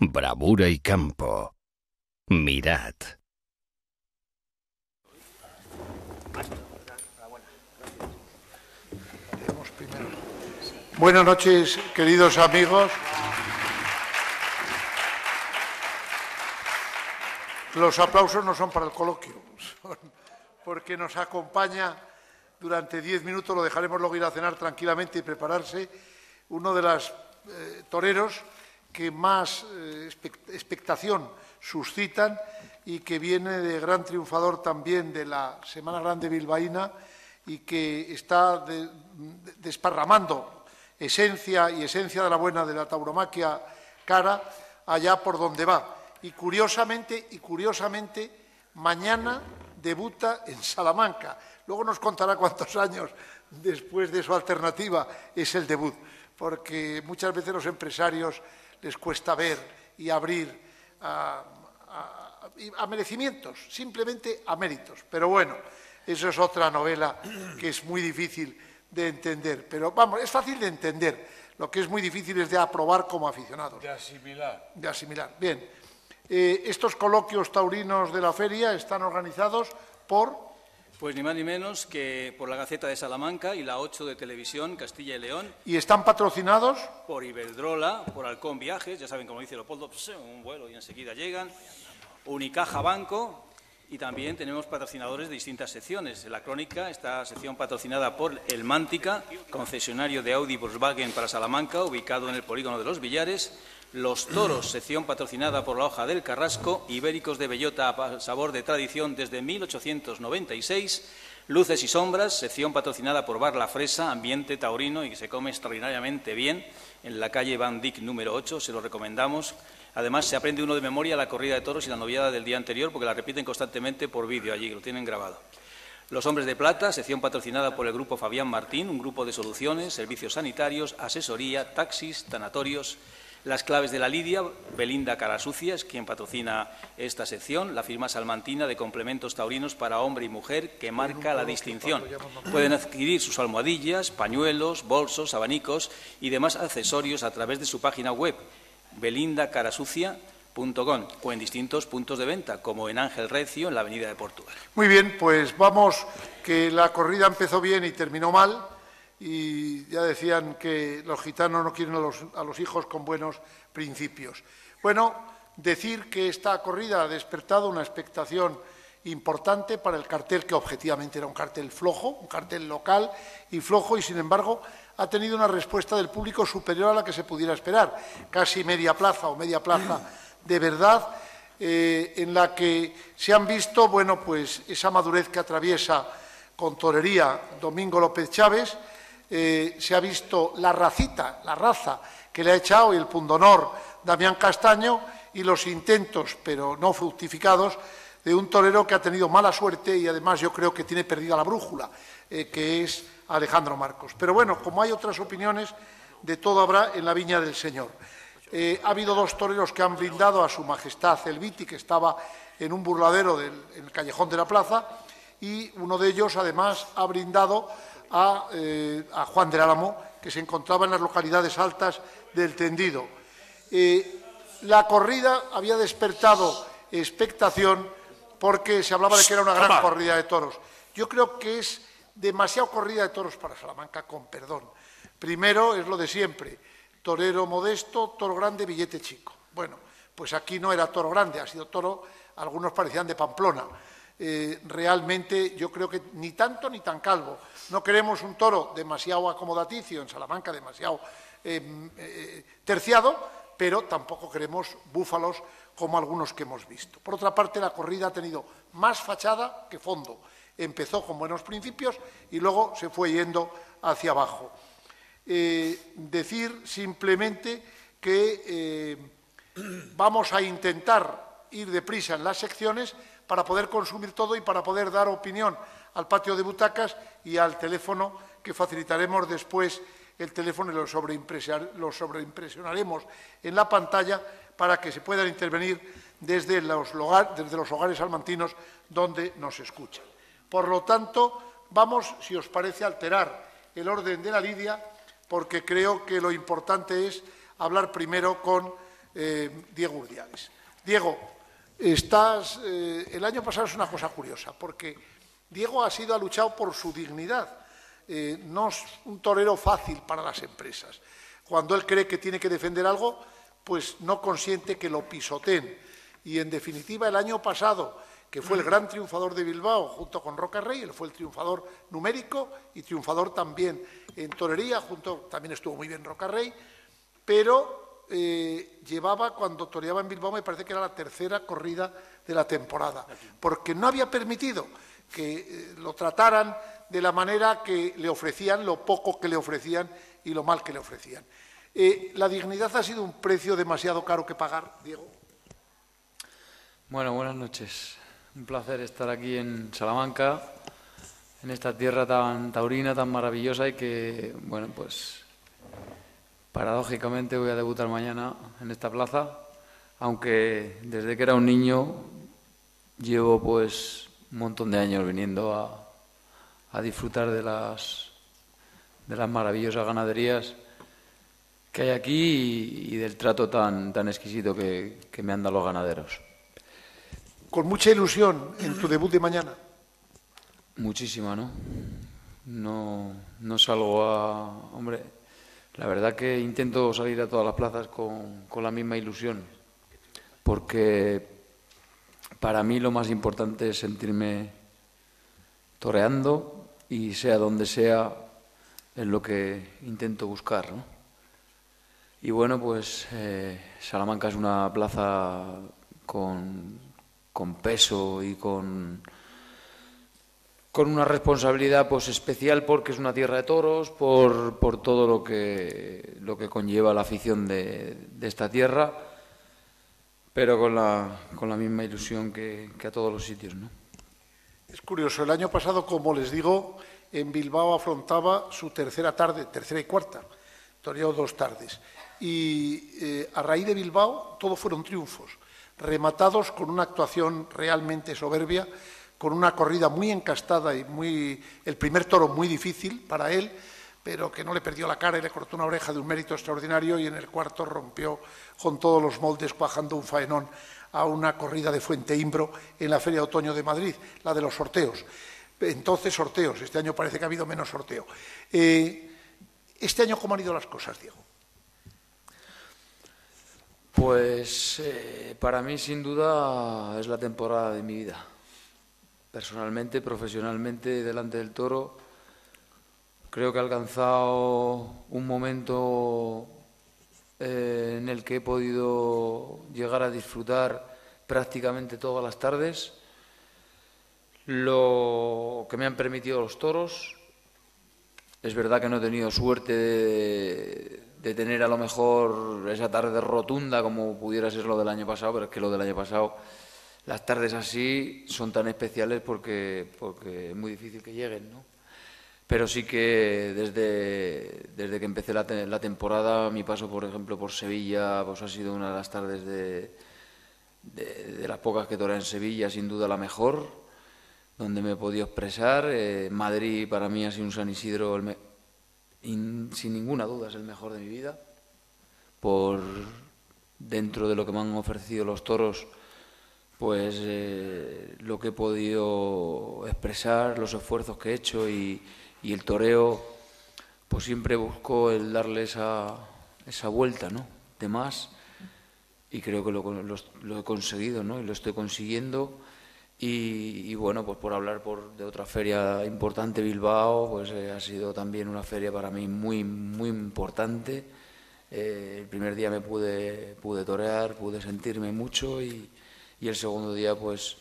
Bravura y campo. Mirad. Buenas noches, queridos amigos. Los aplausos no son para el coloquio, son porque nos acompaña durante 10 minutos, lo dejaremos luego ir a cenar tranquilamente y prepararse, uno de los toreros que más expectación suscitan y que viene de gran triunfador también de la Semana Grande bilbaína y que está desparramando esencia de la buena de la tauromaquia cara allá por donde va. Y curiosamente, mañana debuta en Salamanca. Luego nos contará cuántos años después de su alternativa es el debut, porque muchas veces los empresarios les cuesta ver y abrir a merecimientos, simplemente a méritos. Pero bueno, eso es otra novela que es muy difícil de entender. Pero vamos, es fácil de entender. Lo que es muy difícil es de aprobar como aficionados. De asimilar. De asimilar. Bien. Estos coloquios taurinos de la feria están organizados por... Pues ni más ni menos que por la Gaceta de Salamanca y la 8 de Televisión Castilla y León. ¿Y están patrocinados? Por Iberdrola, por Halcón Viajes, ya saben, como dice Leopoldo, un vuelo y enseguida llegan. Unicaja Banco, y también tenemos patrocinadores de distintas secciones. En la crónica, esta sección patrocinada por El Mántica, concesionario de Audi Volkswagen para Salamanca, ubicado en el polígono de Los Villares. Los Toros, sección patrocinada por La Hoja del Carrasco, Ibéricos de Bellota, sabor de tradición desde 1896. Luces y Sombras, sección patrocinada por Bar La Fresa, ambiente taurino y que se come extraordinariamente bien, en la calle Van Dyck número 8, se lo recomendamos. Además, se aprende uno de memoria la corrida de toros y la noviada del día anterior, porque la repiten constantemente por vídeo allí, lo tienen grabado. Los Hombres de Plata, sección patrocinada por el Grupo Fabián Martín, un grupo de soluciones, servicios sanitarios, asesoría, taxis, tanatorios. Las Claves de la Lidia, Belinda Carasucia es quien patrocina esta sección, la firma salmantina de complementos taurinos para hombre y mujer que marca la distinción. Pueden adquirir sus almohadillas, pañuelos, bolsos, abanicos y demás accesorios a través de su página web, belindacarasucia.com, o en distintos puntos de venta, como en Ángel Recio, en la avenida de Portugal. Muy bien, pues vamos, que la corrida empezó bien y terminó mal. Y ya decían que los gitanos no quieren a los hijos con buenos principios. Bueno, decir que esta corrida ha despertado una expectación importante para el cartel, que objetivamente era un cartel flojo, un cartel local y flojo, y sin embargo ha tenido una respuesta del público superior a la que se pudiera esperar, casi media plaza o media plaza de verdad, en la que se han visto, bueno, pues esa madurez que atraviesa con torería Domingo López Chávez. Se ha visto la raza que le ha echado y el pundonor Damián Castaño y los intentos, pero no fructificados, de un torero que ha tenido mala suerte y además yo creo que tiene perdida la brújula, que es Alejandro Marcos. Pero bueno, como hay otras opiniones, de todo habrá en la viña del Señor. Ha habido dos toreros que han brindado a su majestad el Viti, que estaba en un burladero en el callejón de la plaza, y uno de ellos además ha brindado a Juan del Álamo, que se encontraba en las localidades altas del Tendido. La corrida había despertado expectación porque se hablaba de que era una gran corrida de toros. Yo creo que es demasiado corrida de toros para Salamanca, con perdón. Primero es lo de siempre, torero modesto, toro grande, billete chico. Bueno, pues aquí no era toro grande, ha sido toro, algunos parecían de Pamplona. Realmente yo creo que ni tanto ni tan calvo. No queremos un toro demasiado acomodaticio en Salamanca, demasiado terciado, pero tampoco queremos búfalos como algunos que hemos visto. Por otra parte, la corrida ha tenido más fachada que fondo. Empezó con buenos principios y luego se fue yendo hacia abajo. Decir simplemente que vamos a intentar ir deprisa en las secciones para poder consumir todo y para poder dar opinión al patio de butacas y al teléfono, que facilitaremos después el teléfono y lo sobreimpresionaremos en la pantalla para que se puedan intervenir desde los hogares salmantinos donde nos escuchan. Por lo tanto, vamos, si os parece, a alterar el orden de la lidia, porque creo que lo importante es hablar primero con Diego Urdiales. Diego, el año pasado es una cosa curiosa, porque Diego ha luchado por su dignidad. No es un torero fácil para las empresas. Cuando él cree que tiene que defender algo, pues no consiente que lo pisoteen. Y, en definitiva, el año pasado, que fue el gran triunfador de Bilbao, junto con Roca Rey, él fue el triunfador numérico y triunfador también en torería, también estuvo muy bien Roca Rey, pero llevaba, cuando toreaba en Bilbao, me parece que era la tercera corrida de la temporada, porque no había permitido que lo trataran de la manera que le ofrecían, lo poco que le ofrecían y lo mal que le ofrecían. ¿La dignidad ha sido un precio demasiado caro que pagar, Diego? Bueno, buenas noches. Un placer estar aquí en Salamanca, en esta tierra tan taurina, tan maravillosa y que, bueno, pues paradójicamente voy a debutar mañana en esta plaza, aunque desde que era un niño llevo pues un montón de años viniendo a disfrutar de las maravillosas ganaderías que hay aquí y del trato tan exquisito que me han dado los ganaderos. Con mucha ilusión en tu debut de mañana. Muchísima, ¿no? No salgo a... Hombre, la verdad que intento salir a todas las plazas con la misma ilusión, porque para mí lo más importante es sentirme toreando y sea donde sea es lo que intento buscar, ¿no? Y bueno, pues Salamanca es una plaza con peso y con una responsabilidad pues especial, porque es una tierra de toros, por todo lo que conlleva la afición de esta tierra, pero con la misma ilusión que a todos los sitios, ¿no? Es curioso, el año pasado, como les digo, en Bilbao afrontaba su tercera y cuarta, toreó 2 tardes, y a raíz de Bilbao todo fueron triunfos, rematados con una actuación realmente soberbia, con una corrida muy encastada y el primer toro muy difícil para él, pero que no le perdió la cara y le cortó una oreja de un mérito extraordinario, y en el cuarto rompió con todos los moldes, cuajando un faenón a una corrida de Fuente Imbro en la Feria de Otoño de Madrid, la de los sorteos. Entonces, sorteos, este año parece que ha habido menos sorteo. Este año, ¿cómo han ido las cosas, Diego? Pues para mí, sin duda, es la temporada de mi vida. Personalmente, profesionalmente, delante del toro, creo que he alcanzado un momento en el que he podido llegar a disfrutar prácticamente todas las tardes lo que me han permitido los toros. Es verdad que no he tenido suerte de tener a lo mejor esa tarde rotunda como pudiera ser lo del año pasado, pero es que lo del año pasado, las tardes así son tan especiales porque es muy difícil que lleguen, ¿no? Pero sí que desde que empecé la temporada, mi paso, por ejemplo, por Sevilla, pues ha sido una de las tardes de las pocas que toreé en Sevilla, sin duda la mejor, donde me he podido expresar. Madrid para mí ha sido un San Isidro sin ninguna duda es el mejor de mi vida, por dentro de lo que me han ofrecido los toros, pues lo que he podido expresar, los esfuerzos que he hecho y el toreo, pues siempre busco el darle esa vuelta, ¿no?, de más, y creo que lo he conseguido, ¿no?, y lo estoy consiguiendo. Y bueno, pues por hablar de otra feria importante, Bilbao, pues ha sido también una feria para mí muy importante. El primer día me pude torear, pude sentirme mucho, y el segundo día pues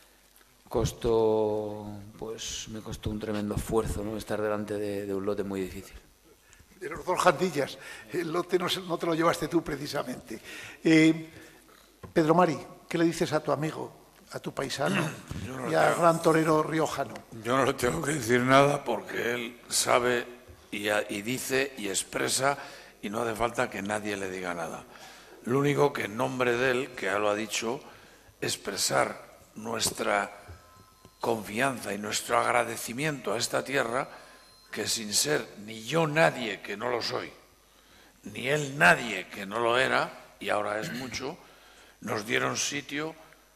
me costó un tremendo esfuerzo, ¿no?, estar delante de un lote muy difícil. De los 2 jandillas, el lote no te lo llevaste tú precisamente. Pedro Mari, ¿qué le dices a tu amigo, a tu paisano y al gran torero riojano? Yo no le tengo que decir nada, porque él sabe y dice y expresa, y no hace falta que nadie le diga nada. Lo único que en nombre de él, que ya lo ha dicho, expresar nuestra confianza y nuestro agradecimiento a esta tierra, que sin ser ni yo nadie que no lo soy, ni él nadie que no lo era, y ahora es mucho, nos dieron sitio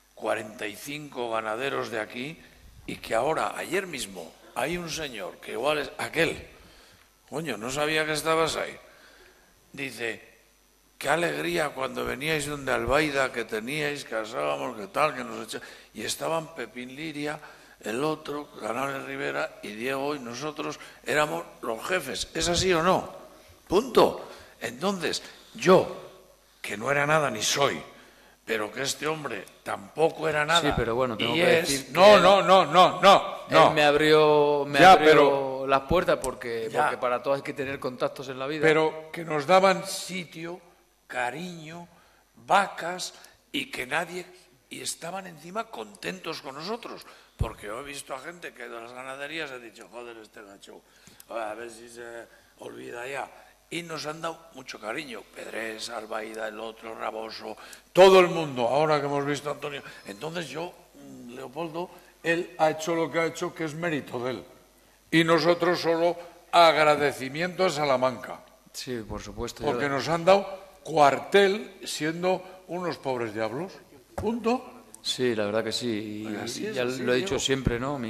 45 ganaderos de aquí y que ahora, ayer mismo, hay un señor que igual es aquel, coño, no sabía que estabas ahí, dice, qué alegría cuando veníais donde Albaida, que teníais, que asábamos, que tal, que nos echábamos, y estaban Pepín Liria, el otro, Canales Rivera y Diego y nosotros éramos los jefes. ¿Es así o no? Punto. Entonces, yo, que no era nada ni soy, pero que este hombre tampoco era nada. Sí, pero bueno, tengo y que es... decir que No. Él me abrió pero- las puertas porque Ya. para todo hay que tener contactos en la vida. Pero que nos daban sitio, cariño, vacas y que nadie... Y estaban encima contentos con nosotros, porque yo he visto a gente que de las ganaderías ha dicho, joder, este gacho, a ver si se olvida ya. Y nos han dado mucho cariño, Pedrés, Albaida, el otro, Raboso, todo el mundo, ahora que hemos visto a Antonio. Entonces yo, Leopoldo, él ha hecho lo que ha hecho, que es mérito de él. Y nosotros solo agradecimiento a Salamanca. Sí, por supuesto. Porque nos han dado cuartel siendo unos pobres diablos. Punto. Sí, la verdad que sí. Y Así es, ya así, lo he dicho Diego. siempre, ¿no?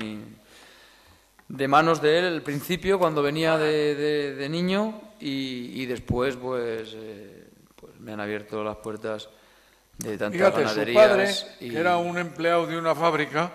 De manos de él, al principio, cuando venía de niño, y después, pues me han abierto las puertas de tantas Fíjate, su ganaderías. padre, que era un empleado de una fábrica,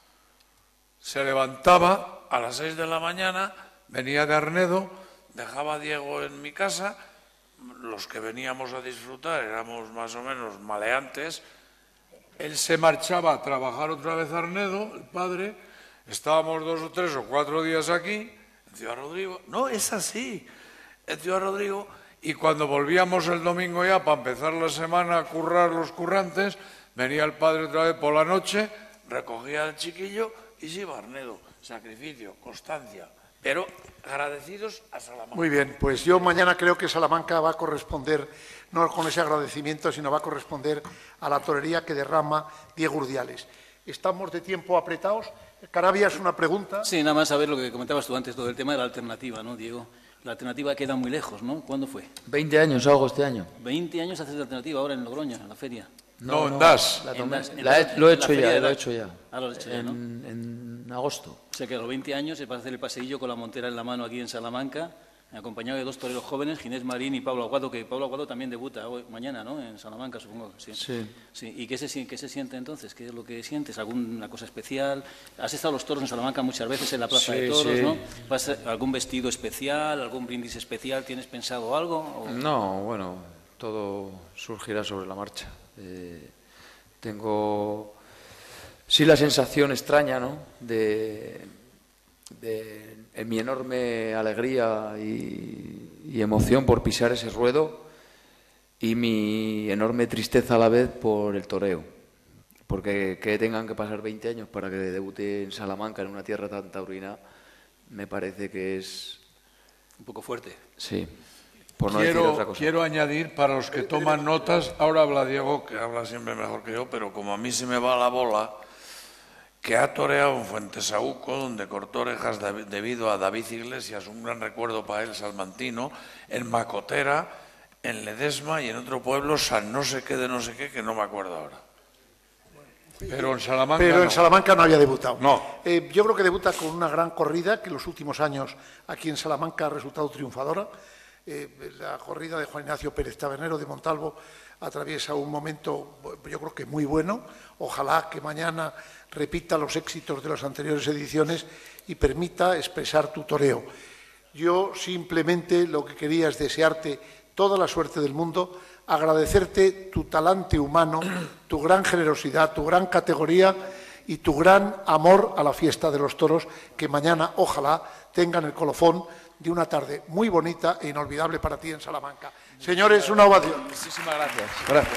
se levantaba a las 6 de la mañana, venía de Arnedo, dejaba a Diego en mi casa, los que veníamos a disfrutar éramos más o menos maleantes, él se marchaba a trabajar otra vez a Arnedo, el padre, estábamos 2 o 3 o 4 días aquí, en Ciudad Rodrigo, no, es así, en Ciudad Rodrigo, y cuando volvíamos el domingo ya para empezar la semana a currar los currantes, venía el padre otra vez por la noche, recogía al chiquillo y se iba a Arnedo, sacrificio, constancia, pero agradecidos a Salamanca. Muy bien, pues yo mañana creo que Salamanca va a corresponder, no con ese agradecimiento, sino va a corresponder a la torería que derrama Diego Urdiales. Estamos de tiempo apretados. Carabias, una pregunta. Sí, nada más saber lo que comentabas tú antes, todo el tema de la alternativa, ¿no, Diego? La alternativa queda muy lejos, ¿no? ¿Cuándo fue? 20 años hago este año. 20 años haces la alternativa ahora en Logroño, en la feria. No, en Das. La tomé- En la he- Das, lo he en la hecho feria ya, de lo he Das. hecho ya. Ah, lo has hecho ya, ¿no? En agosto. O sea que a los 20 años se va a hacer el paseillo con la montera en la mano aquí en Salamanca, acompañado de 2 toreros jóvenes, Ginés Marín y Pablo Aguado, que Pablo Aguado también debuta hoy, mañana, ¿no? En Salamanca, supongo. Sí. Sí. ¿Y qué se siente entonces? ¿Qué es lo que sientes? ¿Alguna cosa especial? Has estado a los toros en Salamanca muchas veces en la plaza de toros, sí. ¿no? ¿Algún vestido especial, algún brindis especial? ¿Tienes pensado algo? ¿O? No, bueno, todo surgirá sobre la marcha. Tengo, sí, la sensación extraña, ¿no? En mi enorme alegría y emoción por pisar ese ruedo y mi enorme tristeza a la vez por el toreo. Porque que tengan que pasar 20 años para que debute en Salamanca, en una tierra tan taurina, me parece que es... Un poco fuerte. Sí, por no decir otra cosa. Quiero añadir para los que toman notas, ahora habla Diego, que habla siempre mejor que yo, pero como a mí se me va la bola, que ha toreado en Fuentesaúco, donde cortó orejas debido a David Iglesias, un gran recuerdo para él, salmantino, en Macotera, en Ledesma y en otro pueblo, San no sé qué de no sé qué, que no me acuerdo ahora. Pero en Salamanca Pero en no. Salamanca no había debutado. No. Yo creo que debuta con una gran corrida que en los últimos años aquí en Salamanca ha resultado triunfadora. La corrida de Juan Ignacio Pérez Tabernero de Montalvo atraviesa un momento, yo creo que muy bueno. Ojalá que mañana repita los éxitos de las anteriores ediciones y permita expresar tu toreo. Yo simplemente lo que quería es desearte toda la suerte del mundo, agradecerte tu talante humano, tu gran generosidad, tu gran categoría y tu gran amor a la fiesta de los toros, que mañana, ojalá, tengan el colofón de una tarde muy bonita e inolvidable para ti en Salamanca. Señores, una ovación. Muchísimas gracias. Gracias.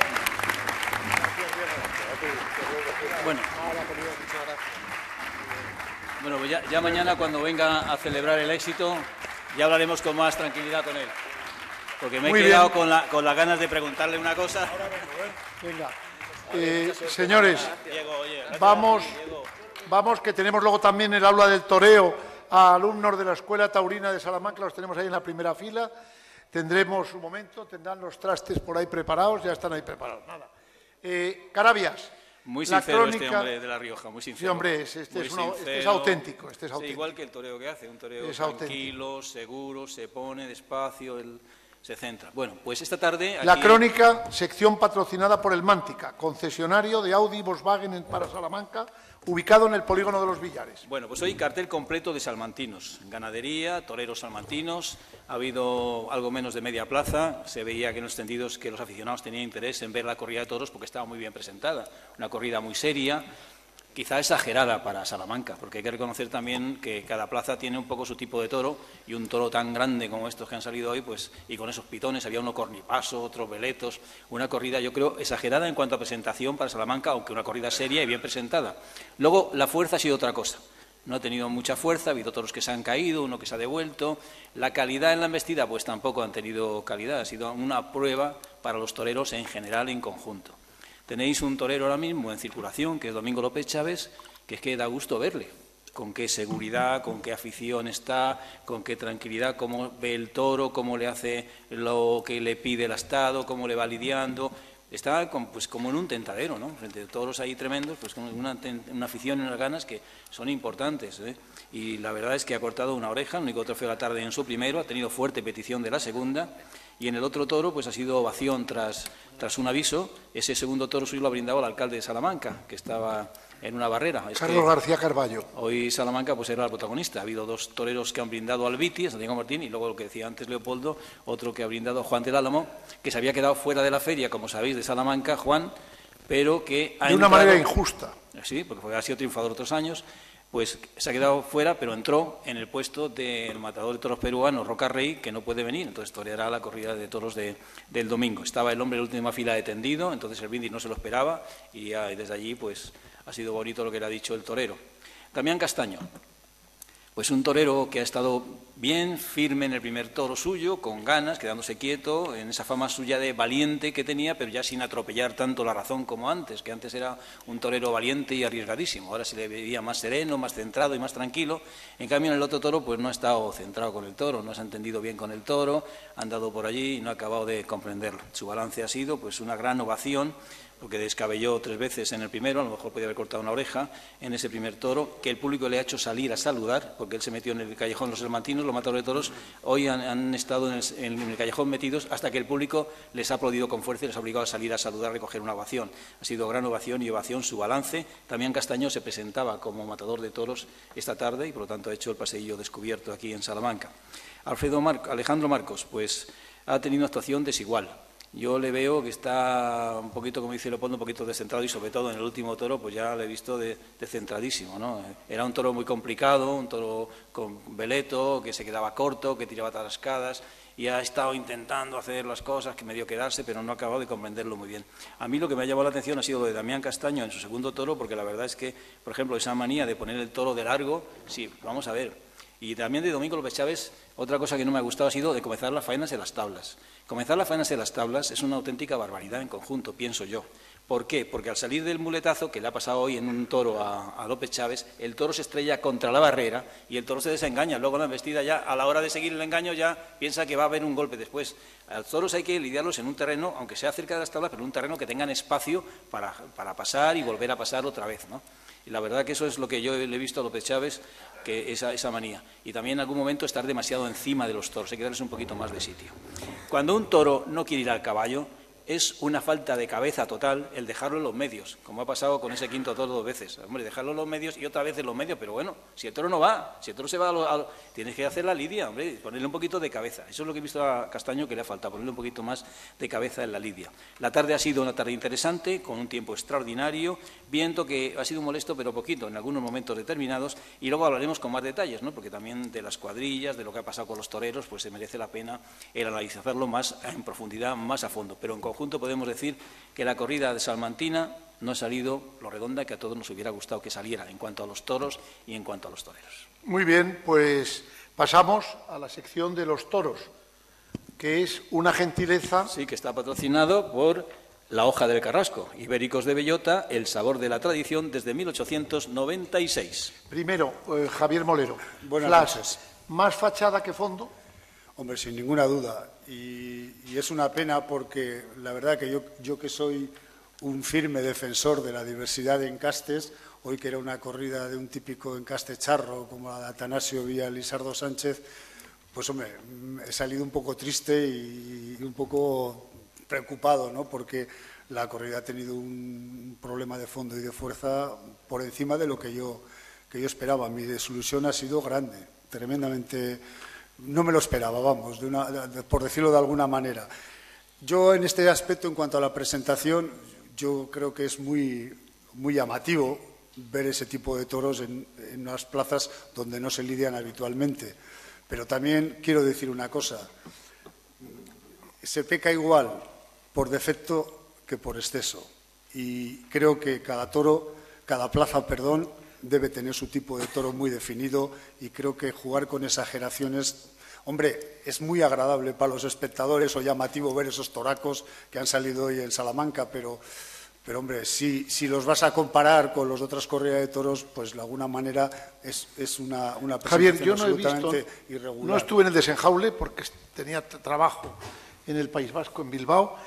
Bueno, pues ya mañana cuando venga a celebrar el éxito ya hablaremos con más tranquilidad con él. Porque me he Muy quedado bien. con las ganas de preguntarle una cosa. Venga. Señores, Diego, oye, vamos, que tenemos luego también el aula del toreo a alumnos de la Escuela Taurina de Salamanca, los tenemos ahí en la primera fila. tendremos un momento, tendrán los trastes por ahí preparados, ya están ahí preparados. Nada. Carabias. Muy la sincero crónica... este hombre de La Rioja, muy sincero. Sí, hombre, este es auténtico. Este es auténtico. Sí, igual que el toreo que hace, un toreo tranquilo, seguro, se pone despacio, se centra. Bueno, pues esta tarde... La crónica, sección patrocinada por el Mántica, concesionario de Audi Volkswagen para Salamanca, ubicado en el polígono de los Villares. Bueno, pues hoy cartel completo de salmantinos, ganadería, toreros salmantinos, ha habido algo menos de media plaza, se veía que en los tendidos que los aficionados tenían interés en ver la corrida de toros porque estaba muy bien presentada, una corrida muy seria, quizá exagerada para Salamanca, porque hay que reconocer también que cada plaza tiene un poco su tipo de toro, y un toro tan grande como estos que han salido hoy, pues, y con esos pitones, había uno cornipaso, otros veletos, una corrida yo creo exagerada en cuanto a presentación para Salamanca, aunque una corrida seria y bien presentada. Luego la fuerza ha sido otra cosa. No ha tenido mucha fuerza, ha habido toros que se han caído, uno que se ha devuelto. La calidad en la embestida, pues tampoco han tenido calidad, ha sido una prueba para los toreros en general, en conjunto. Tenéis un torero ahora mismo en circulación, que es Domingo López Chávez, que es que da gusto verle, con qué seguridad, con qué afición está, con qué tranquilidad, cómo ve el toro, cómo le hace lo que le pide el astado, cómo le va lidiando. Está pues como en un tentadero, ¿no? Frente a toros ahí tremendos, pues con una afición y unas ganas que son importantes, ¿eh? Y la verdad es que ha cortado una oreja, el único trofeo de la tarde en su primero, ha tenido fuerte petición de la segunda, y en el otro toro pues ha sido ovación tras un aviso. Ese segundo toro suyo lo ha brindado el alcalde de Salamanca, que estaba en una barrera. Carlos García Carballo. Hoy Salamanca pues era el protagonista. Ha habido dos toreros que han brindado al Viti, a Santiago Martín, y luego lo que decía antes Leopoldo, otro que ha brindado a Juan del Álamo, que se había quedado fuera de la feria, como sabéis, de Salamanca, Juan, pero que ha de una manera injusta. Sí, porque ha sido triunfador otros años, pues se ha quedado fuera, pero entró en el puesto del matador de toros peruano, Roca Rey, que no puede venir, entonces toreará la corrida de toros del domingo. Estaba el hombre en la última fila de tendido, entonces el Viti no se lo esperaba, y desde allí pues ha sido bonito lo que le ha dicho el torero. Damián Castaño, pues un torero que ha estado bien firme en el primer toro suyo, con ganas, quedándose quieto, en esa fama suya de valiente que tenía, pero ya sin atropellar tanto la razón como antes, que antes era un torero valiente y arriesgadísimo. Ahora se le veía más sereno, más centrado y más tranquilo. En cambio, en el otro toro pues no ha estado centrado con el toro, no se ha entendido bien con el toro, ha andado por allí y no ha acabado de comprenderlo. Su balance ha sido pues una gran ovación, porque descabelló 3 veces en el primero, a lo mejor podía haber cortado una oreja en ese primer toro, que el público le ha hecho salir a saludar, porque él se metió en el callejón los salmantinos, los matadores de toros, hoy han estado en el callejón metidos hasta que el público les ha aplaudido con fuerza y les ha obligado a salir a saludar, a recoger una ovación. Ha sido gran ovación y ovación su balance. También Castaño se presentaba como matador de toros esta tarde y por lo tanto ha hecho el paseillo descubierto aquí en Salamanca. Alejandro Marcos, pues ha tenido una actuación desigual. Yo le veo que está un poquito, como dice Leopoldo, un poquito descentrado y sobre todo en el último toro, pues ya le he visto descentradísimo, ¿no? Era un toro muy complicado, un toro con veleto, que se quedaba corto, que tiraba tarascadas y ha estado intentando hacer las cosas, que medio quedarse, pero no ha acabado de comprenderlo muy bien. A mí lo que me ha llamado la atención ha sido lo de Damián Castaño en su segundo toro, porque la verdad es que, por ejemplo, esa manía de poner el toro de largo, sí, vamos a ver. Y también de Domingo López Chávez, otra cosa que no me ha gustado ha sido de comenzar las faenas en las tablas. Comenzar las faenas en las tablas es una auténtica barbaridad en conjunto, pienso yo. ¿Por qué? Porque al salir del muletazo, que le ha pasado hoy en un toro a López Chávez, el toro se estrella contra la barrera y el toro se desengaña. Luego la embestida ya, a la hora de seguir el engaño, ya piensa que va a haber un golpe después. A los toros hay que lidiarlos en un terreno, aunque sea cerca de las tablas, pero en un terreno que tengan espacio para pasar y volver a pasar otra vez, ¿no? Y la verdad que eso es lo que yo le he visto a López Chávez, que esa manía. Y también en algún momento estar demasiado encima de los toros, hay que darles un poquito más de sitio. Cuando un toro no quiere ir al caballo, es una falta de cabeza total el dejarlo en los medios, como ha pasado con ese quinto toro 2 veces. Hombre, dejarlo en los medios y otra vez en los medios, pero bueno, si el toro no va, si el toro se va tienes que hacer la lidia, hombre, ponerle un poquito de cabeza. Eso es lo que he visto a Castaño que le ha faltado, ponerle un poquito más de cabeza en la lidia. La tarde ha sido una tarde interesante, con un tiempo extraordinario, viento que ha sido molesto pero poquito en algunos momentos determinados, y luego hablaremos con más detalles, ¿no? Porque también de las cuadrillas, de lo que ha pasado con los toreros, pues se merece la pena el analizarlo más en profundidad, más a fondo, pero en conjunto podemos decir que la corrida de salmantina no ha salido lo redonda que a todos nos hubiera gustado que saliera en cuanto a los toros y en cuanto a los toreros. Muy bien, pues pasamos a la sección de los toros, que es una gentileza. Sí, que está patrocinado por La Hoja del Carrasco, Ibéricos de Bellota, el sabor de la tradición desde 1896. Primero, Javier Molero. Buenas noches. ¿Más fachada que fondo? Hombre, sin ninguna duda. Y es una pena porque la verdad que yo que soy un firme defensor de la diversidad de encastes, hoy que era una corrida de un típico encaste charro como la de Atanasio Villa Lisardo Sánchez, pues hombre, he salido un poco triste y un poco preocupado, ¿no? Porque la corrida ha tenido un problema de fondo y de fuerza por encima de lo que yo esperaba. Mi desilusión ha sido grande, tremendamente. No me lo esperaba, vamos, por decirlo de alguna manera. Yo en este aspecto, en cuanto a la presentación, yo creo que es muy llamativo ver ese tipo de toros en unas plazas donde no se lidian habitualmente. Pero también quiero decir una cosa, se peca igual por defecto que por exceso. Y creo que cada plaza, debe tener su tipo de toro muy definido y creo que jugar con exageraciones, hombre, es muy agradable para los espectadores o llamativo ver esos toracos que han salido hoy en Salamanca, pero hombre, si los vas a comparar con los de otras corridas de toros, pues de alguna manera es una presentación Javier, yo no he absolutamente visto, irregular. no estuve en el desenjaule porque tenía trabajo en el País Vasco, en Bilbao,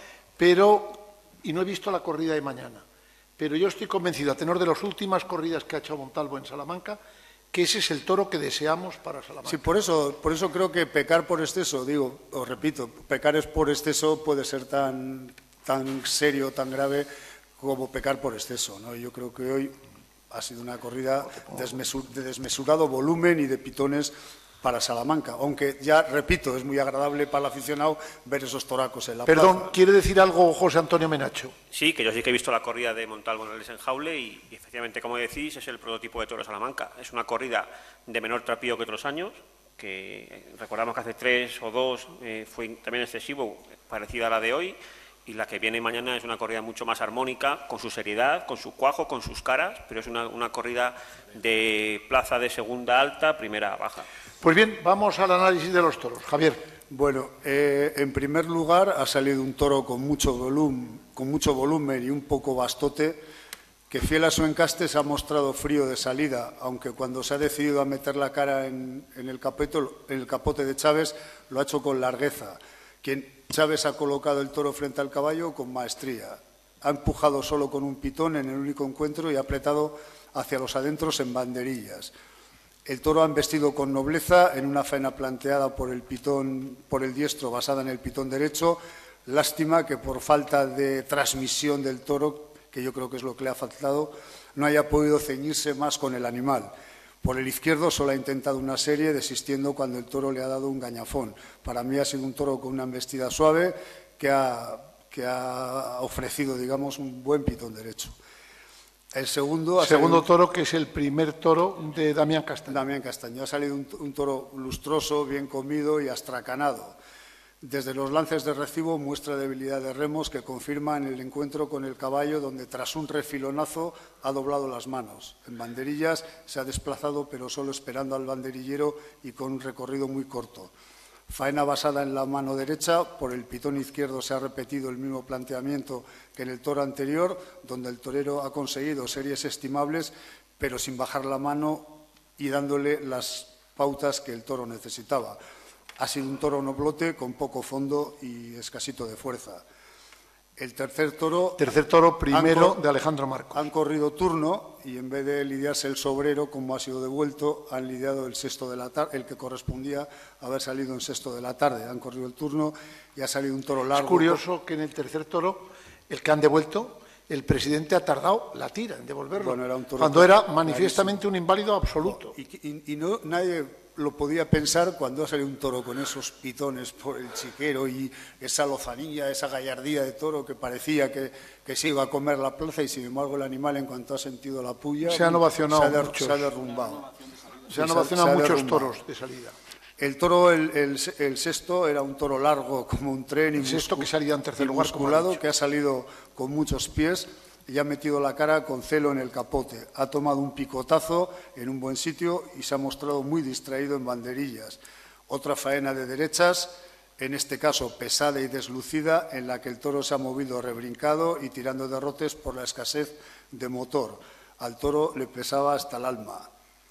y no he visto la corrida de mañana. Pero yo estoy convencido, a tenor de las últimas corridas que ha hecho Montalvo en Salamanca, que ese es el toro que deseamos para Salamanca. Sí, por eso creo que pecar por exceso, os repito, pecar es por exceso puede ser tan serio, tan grave como pecar por exceso, ¿no? Yo creo que hoy ha sido una corrida de desmesurado volumen y de pitones para Salamanca, aunque ya, repito, es muy agradable para el aficionado ver esos toracos en la plaza. Perdón, ¿quiere decir algo José Antonio Menacho? Sí, que yo sí que he visto la corrida de Montalvo en el desenjaule y efectivamente, como decís, es el prototipo de toro de Salamanca. Es una corrida de menor trapío que otros años, que recordamos que hace 3 o 2 fue también excesivo, parecida a la de hoy, y la que viene mañana es una corrida mucho más armónica, con su seriedad, con su cuajo, con sus caras, pero es una corrida de plaza de segunda alta, primera baja. Pues bien, vamos al análisis de los toros. Javier. Bueno, en primer lugar ha salido un toro con mucho volumen y un poco bastote, que fiel a su encaste se ha mostrado frío de salida, aunque cuando se ha decidido a meter la cara en el capote de Chávez lo ha hecho con largueza. Chávez ha colocado el toro frente al caballo con maestría. Ha empujado solo con un pitón en el único encuentro y ha apretado hacia los adentros en banderillas. El toro ha embestido con nobleza en una faena planteada por el diestro basada en el pitón derecho. Lástima que por falta de transmisión del toro, que yo creo que es lo que le ha faltado, no haya podido ceñirse más con el animal. Por el izquierdo solo ha intentado una serie, desistiendo cuando el toro le ha dado un gañafón. Para mí ha sido un toro con una embestida suave que ha ofrecido, digamos, un buen pitón derecho. El segundo toro, que es el primer toro de Damián Castaño. Damián Castaño. Ha salido un toro lustroso, bien comido y astracanado. Desde los lances de recibo muestra debilidad de remos que confirman el encuentro con el caballo, donde tras un refilonazo ha doblado las manos. En banderillas se ha desplazado, pero solo esperando al banderillero y con un recorrido muy corto. Faena basada en la mano derecha, por el pitón izquierdo se ha repetido el mismo planteamiento que en el toro anterior, donde el torero ha conseguido series estimables, pero sin bajar la mano y dándole las pautas que el toro necesitaba. Ha sido un toro noblote con poco fondo y escasito de fuerza. El tercer toro primero de Alejandro Marcos. Han corrido turno y en vez de lidiarse el sobrero, como ha sido devuelto, han lidiado el sexto de la tarde, el que correspondía haber salido en sexto de la tarde. Han corrido el turno y ha salido un toro largo. Es curioso que en el tercer toro, el que han devuelto, el presidente ha tardado la tira en devolverlo, bueno, era un toro cuando era manifiestamente un inválido absoluto. Y nadie lo podía pensar cuando ha salido un toro con esos pitones por el chiquero y esa lozanilla, esa gallardía de toro que parecía que se iba a comer la plaza, y sin embargo el animal, en cuanto ha sentido la puya, se han ovacionado muchos. Se ha derrumbado. Se han ovacionado muchos toros de salida. El toro, el sexto, era un toro largo como un tren, el sexto que salía en tercer lugar, musculado, que ha salido con muchos pies y ha metido la cara con celo en el capote. Ha tomado un picotazo en un buen sitio y se ha mostrado muy distraído en banderillas. Otra faena de derechas, en este caso pesada y deslucida, en la que el toro se ha movido rebrincado y tirando derrotes por la escasez de motor. Al toro le pesaba hasta el alma.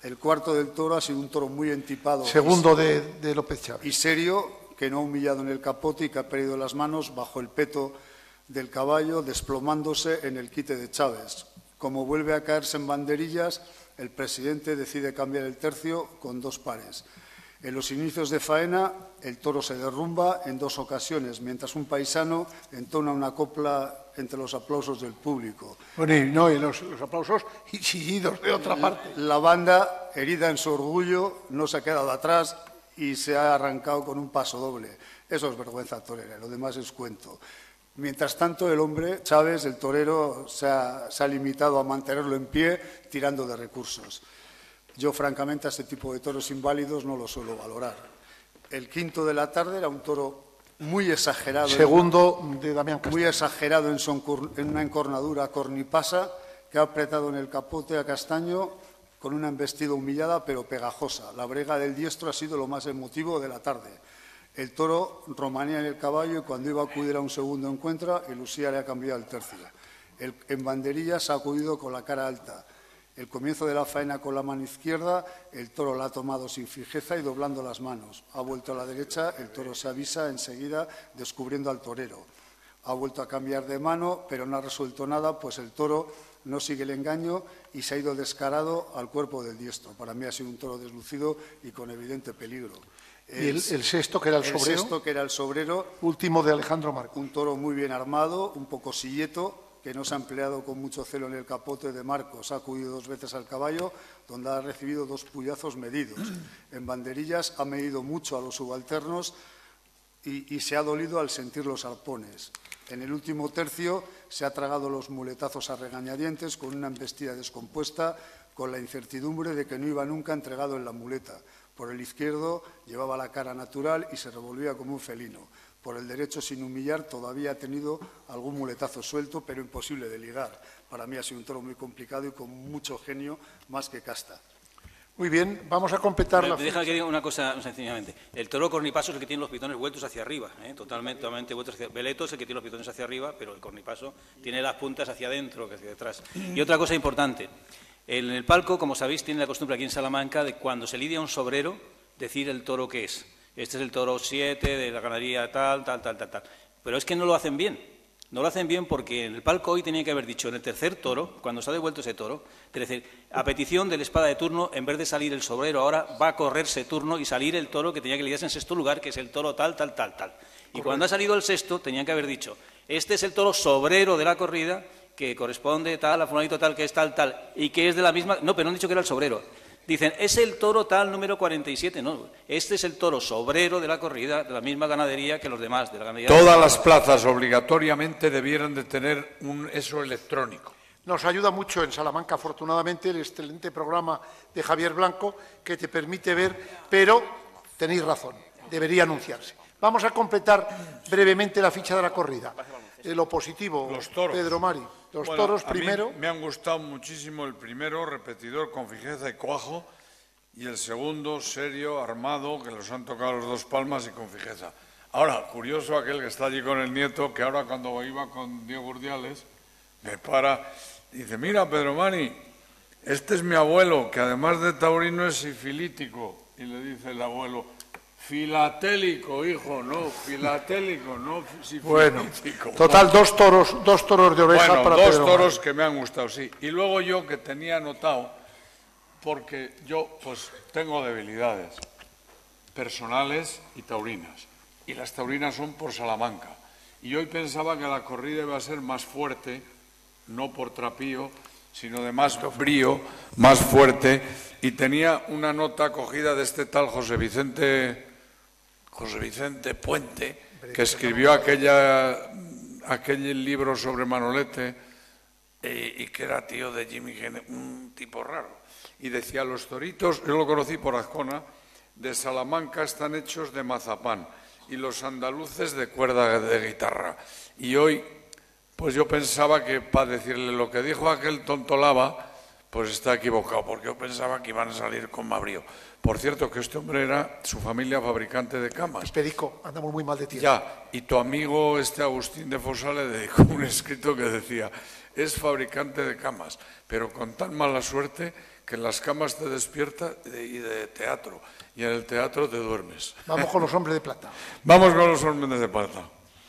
El cuarto del toro ha sido un toro muy entipado. Segundo de López Chávez. Y serio, que no ha humillado en el capote y que ha perdido las manos bajo el peto del caballo, desplomándose en el quite de Chávez. Como vuelve a caerse en banderillas, el presidente decide cambiar el tercio con 2 pares. En los inicios de faena, el toro se derrumba en 2 ocasiones, mientras un paisano entona una copla entre los aplausos del público. Bueno, y no, y los aplausos y chillidos de otra parte. La banda, herida en su orgullo, no se ha quedado atrás y se ha arrancado con un paso doble. Eso es vergüenza torera, lo demás es cuento. Mientras tanto, el hombre, Chávez, el torero, se ha limitado a mantenerlo en pie tirando de recursos. Yo, francamente, a este tipo de toros inválidos no lo suelo valorar. El quinto de la tarde era un toro muy exagerado. Segundo de Damián Castaño. Muy exagerado en una encornadura cornipasa que ha apretado en el capote a Castaño con una embestida humillada pero pegajosa. La brega del diestro ha sido lo más emotivo de la tarde. El toro romanea en el caballo y cuando iba a acudir a un segundo encuentro, el Usía le ha cambiado el tercio. En banderillas ha acudido con la cara alta. El comienzo de la faena con la mano izquierda, el toro la ha tomado sin fijeza y doblando las manos. Ha vuelto a la derecha, el toro se avisa enseguida descubriendo al torero. Ha vuelto a cambiar de mano, pero no ha resuelto nada, pues el toro no sigue el engaño y se ha ido descarado al cuerpo del diestro. Para mí ha sido un toro deslucido y con evidente peligro. Y el sexto, que era el sobrero. El sexto, que era el sobrero. Último de Alejandro Marco. Un toro muy bien armado, un poco silleto, que no se ha empleado con mucho celo en el capote de Marcos. Ha acudido 2 veces al caballo, donde ha recibido 2 puyazos medidos. En banderillas ha medido mucho a los subalternos y se ha dolido al sentir los arpones. En el último tercio se ha tragado los muletazos a regañadientes con una embestida descompuesta, con la incertidumbre de que no iba nunca entregado en la muleta. Por el izquierdo llevaba la cara natural y se revolvía como un felino. Por el derecho, sin humillar, todavía ha tenido algún muletazo suelto, pero imposible de ligar. Para mí ha sido un toro muy complicado y con mucho genio, más que casta. Muy bien, vamos a completar la Deja que diga una cosa sencillamente. El toro cornipaso es el que tiene los pitones vueltos hacia arriba, totalmente vueltos hacia... Beleto es el que tiene los pitones hacia arriba, pero el cornipaso tiene las puntas hacia adentro que hacia detrás. Y otra cosa importante, en el palco, como sabéis, tiene la costumbre aquí en Salamanca de cuando se lidia un sobrero, decir el toro que es. Este es el toro 7 de la ganadería tal. Pero es que no lo hacen bien. No lo hacen bien porque en el palco hoy tenía que haber dicho en el tercer toro, cuando se ha devuelto ese toro, es decir, a petición del espada de turno, en vez de salir el sobrero, ahora va a correrse turno y salir el toro que tenía que lidiarse en sexto lugar, que es el toro tal. Y cuando ha salido el sexto, tenían que haber dicho, este es el toro sobrero de la corrida, que corresponde tal, a fulanito tal, que es tal, y que es de la misma... No, pero no han dicho que era el sobrero. Dicen, es el toro tal número 47, no, este es el toro sobrero de la corrida, de la misma ganadería que los demás, de la ganadería. Todas las plazas obligatoriamente debieran de tener eso electrónico. Nos ayuda mucho en Salamanca, afortunadamente, el excelente programa de Javier Blanco, que te permite ver, pero tenéis razón, debería anunciarse. Vamos a completar brevemente la ficha de la corrida. Lo positivo, los toros. Pedro Mari. Los toros primero. A mí me han gustado muchísimo el primero, repetidor, con fijeza y cuajo, y el segundo, serio, armado, que los han tocado los 2 palmas y con fijeza. Ahora, curioso aquel que está allí con el nieto, que ahora cuando iba con Diego Urdiales, me para y dice, mira, Pedro Mari, este es mi abuelo, que además de taurino es sifilítico. Y le dice el abuelo, filatélico, hijo, no, filatélico, no sifilítico. Bueno, total, 2 toros de oreja bueno, para 2 Pedro toros Mari. que me han gustado, sí. Y luego yo que tenía anotado, porque yo pues tengo debilidades personales y taurinas. Y las taurinas son por Salamanca. Y hoy pensaba que la corrida iba a ser más fuerte, no por trapío, sino de más brío, más fuerte. Y tenía una nota cogida de este tal José Vicente Puente, que escribió aquel libro sobre Manolete y que era tío de Jimmy Gene, un tipo raro. Y decía, los toritos, yo lo conocí por Azcona, de Salamanca están hechos de mazapán y los andaluces de cuerda de guitarra. Y hoy, pues yo pensaba que para decirle lo que dijo aquel tontolaba, Pues está equivocado, porque yo pensaba que iban a salir con más brío. Por cierto, que este hombre era su familia fabricante de camas. Perico, andamos muy mal de tiempo. Ya, y tu amigo Agustín de Fossa le dedicó un escrito que decía: es fabricante de camas, pero con tan mala suerte que en las camas te despierta y de teatro, y en el teatro te duermes. Vamos con los hombres de plata. Vamos con los hombres de plata.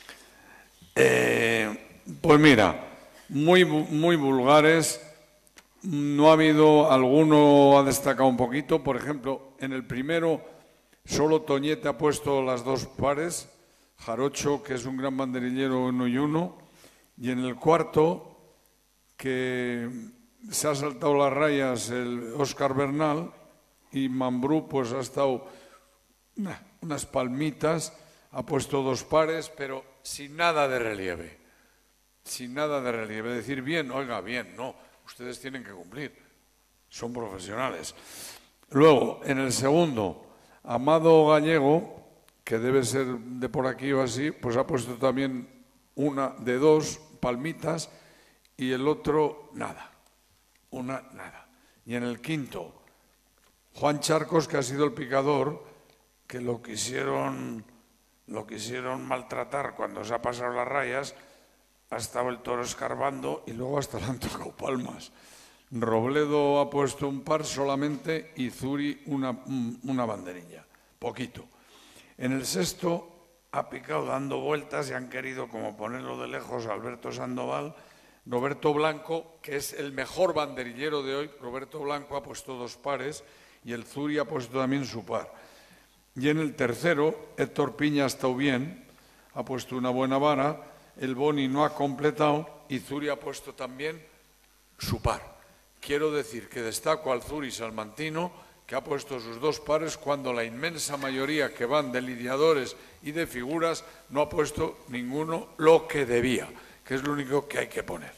Pues mira, muy vulgares. No ha habido, alguno ha destacado un poquito. Por ejemplo, en el primero solo Toñete ha puesto las dos pares, Jarocho, que es un gran banderillero, 1 y 1, y en el cuarto, que se ha saltado las rayas, el Óscar Bernal, y Mambrú pues ha estado unas palmitas, ha puesto 2 pares, pero sin nada de relieve. Sin nada de relieve. Decir bien, oiga, bien, no. Ustedes tienen que cumplir, son profesionales. Luego, en el segundo, Amado Gallego, que debe ser de por aquí o así, pues ha puesto también una de 2 palmitas y el otro nada, nada. Y en el quinto, Juan Charcos, que ha sido el picador, que lo quisieron maltratar cuando se ha pasado las rayas. Ha estado el toro escarbando y luego hasta le han tocado palmas. Robledo ha puesto un par solamente y Zuri una banderilla, poquito. En el sexto ha picado dando vueltas y han querido como ponerlo de lejos a Alberto Sandoval. Roberto Blanco, que es el mejor banderillero de hoy, Roberto Blanco ha puesto 2 pares y el Zuri ha puesto también su par. Y en el tercero, Héctor Piña ha estado bien, ha puesto una buena vara. El Boni no ha completado y Zuri ha puesto también su par. Quiero decir que destaco al Zuri salmantino, que ha puesto sus 2 pares cuando la inmensa mayoría que van de lidiadores y de figuras no ha puesto ninguno lo que debía, que es lo único que hay que poner.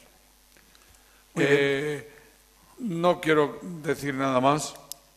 No quiero decir nada más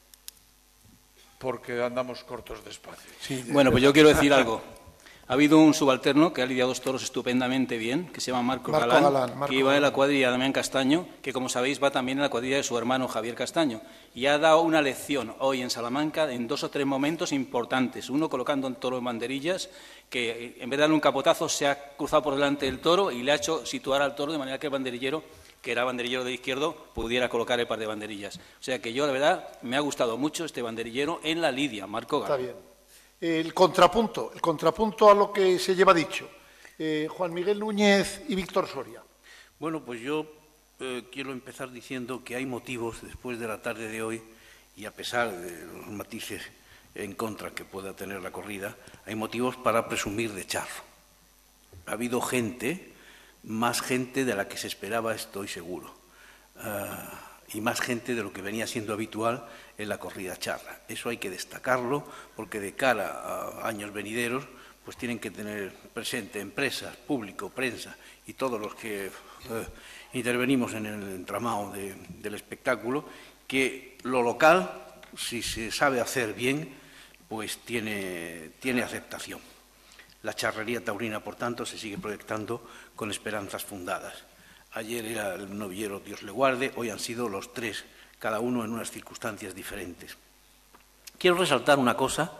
porque andamos cortos de espacio. Sí, Bueno, pues yo quiero decir algo. Ha habido un subalterno que ha lidiado 2 toros estupendamente bien, que se llama Marco Galán, que iba en la cuadrilla de Damián Castaño, que como sabéis va también en la cuadrilla de su hermano Javier Castaño. Y ha dado una lección hoy en Salamanca en 2 o 3 momentos importantes. Uno colocando un toro en banderillas, que en vez de darle un capotazo se ha cruzado por delante del toro y le ha hecho situar al toro de manera que el banderillero, que era banderillero de izquierdo, pudiera colocar el par de banderillas. O sea que yo, la verdad, me ha gustado mucho este banderillero en la lidia, Marco Galán. Está bien. El contrapunto a lo que se lleva dicho. Juan Miguel Núñez y Víctor Soria. Bueno, pues yo quiero empezar diciendo que hay motivos, después de la tarde de hoy, y a pesar de los matices en contra que pueda tener la corrida, hay motivos para presumir de charro. Ha habido gente, más gente de la que se esperaba, estoy seguro, y más gente de lo que venía siendo habitual en la corrida charra. Eso hay que destacarlo, porque de cara a años venideros, pues tienen que tener presente empresas, público, prensa y todos los que intervenimos en el entramado del espectáculo, que lo local, si se sabe hacer bien, pues tiene aceptación. La charrería taurina, por tanto, se sigue proyectando con esperanzas fundadas. Ayer era el novillero Dios le guarde, hoy han sido los 3, cada uno en unas circunstancias diferentes. Quiero resaltar una cosa,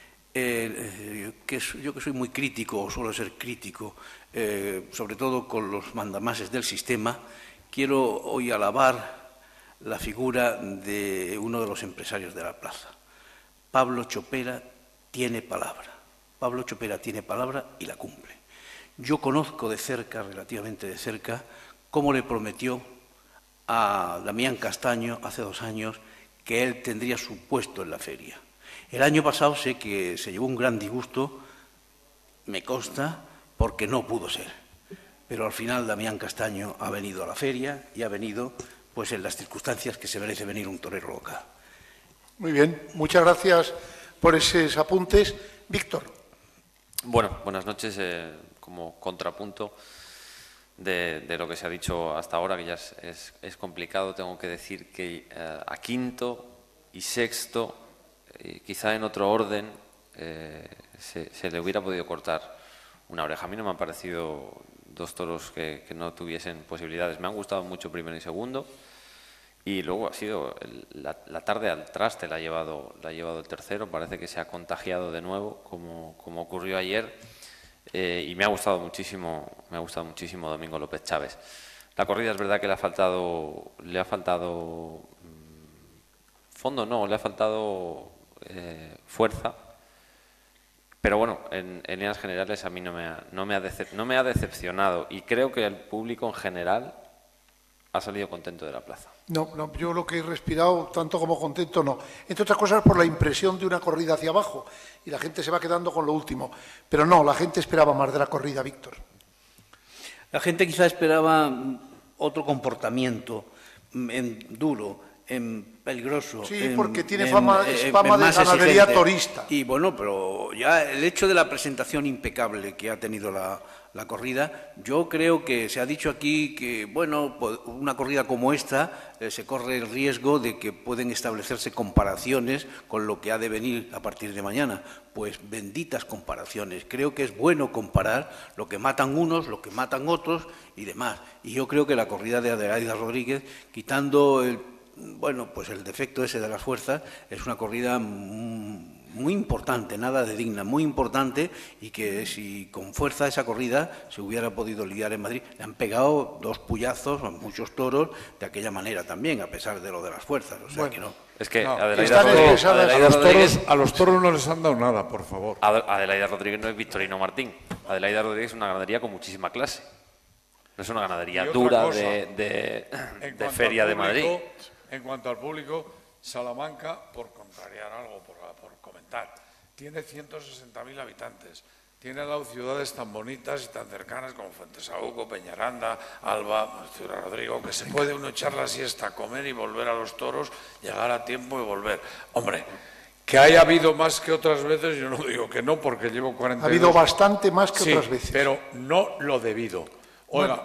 yo que soy muy crítico, o suelo ser crítico, sobre todo con los mandamases del sistema, quiero hoy alabar la figura de uno de los empresarios de la plaza. Pablo Chopera tiene palabra. Pablo Chopera tiene palabra y la cumple. Yo conozco de cerca, relativamente de cerca, cómo le prometió a Damián Castaño hace 2 años que él tendría su puesto en la feria. El año pasado sé que se llevó un gran disgusto, me consta, porque no pudo ser. Pero al final Damián Castaño ha venido a la feria y ha venido pues en las circunstancias que se merece venir un torero local. Muy bien, muchas gracias por esos apuntes. Víctor. Bueno, buenas noches. Como contrapunto de lo que se ha dicho hasta ahora, que ya es complicado, tengo que decir que a quinto y sexto, quizá en otro orden, se le hubiera podido cortar una oreja. A mí no me han parecido 2 toros que no tuviesen posibilidades. Me han gustado mucho primero y segundo, Y luego ha sido la tarde al traste, la ha llevado el tercero. Parece que se ha contagiado de nuevo, como ocurrió ayer. Y me ha gustado muchísimo Domingo López Chávez. La corrida es verdad que le ha faltado fondo, no, le ha faltado fuerza. Pero bueno, en líneas generales a mí no me ha decepcionado, y creo que el público en general ha salido contento de la plaza. No, yo lo que he respirado, tanto como contento, no. Entre otras cosas por la impresión de una corrida hacia abajo, y la gente se va quedando con lo último. Pero no, la gente esperaba más de la corrida, Víctor. La gente quizá esperaba otro comportamiento duro, peligroso. Sí, porque tiene fama de ganadería torista. Y bueno, pero ya el hecho de la presentación impecable que ha tenido la corrida, yo creo que se ha dicho aquí que, bueno, una corrida como esta se corre el riesgo de que pueden establecerse comparaciones con lo que ha de venir a partir de mañana. Pues benditas comparaciones. Creo que es bueno comparar lo que matan unos, lo que matan otros y demás. Y yo creo que la corrida de Adelaida Rodríguez, quitando el defecto ese de las fuerzas, es una corrida muy importante, nada de digna, muy importante, y que si con fuerza esa corrida se hubiera podido lidiar en Madrid. Le han pegado 2 puyazos a muchos toros de aquella manera también, a pesar de lo de las fuerzas. O sea que no. Es que no, Adelaida Rodríguez, a los toros no les han dado nada, por favor. Adelaida Rodríguez no es Victorino Martín. Adelaida Rodríguez es una ganadería con muchísima clase. No es una ganadería dura de feria de Madrid. En cuanto al público, Salamanca, por contrariar algo, por comentar, tiene 160.000 habitantes. Tiene al lado ciudades tan bonitas y tan cercanas como Fuentesaúco, Peñaranda, Alba, Ciudad Rodrigo, que se puede uno echar la siesta, comer y volver a los toros, llegar a tiempo y volver. Hombre, que haya habido más que otras veces, yo no digo que no, porque llevo 42. Ha habido bastante más que otras veces. Pero no lo debido. Oiga,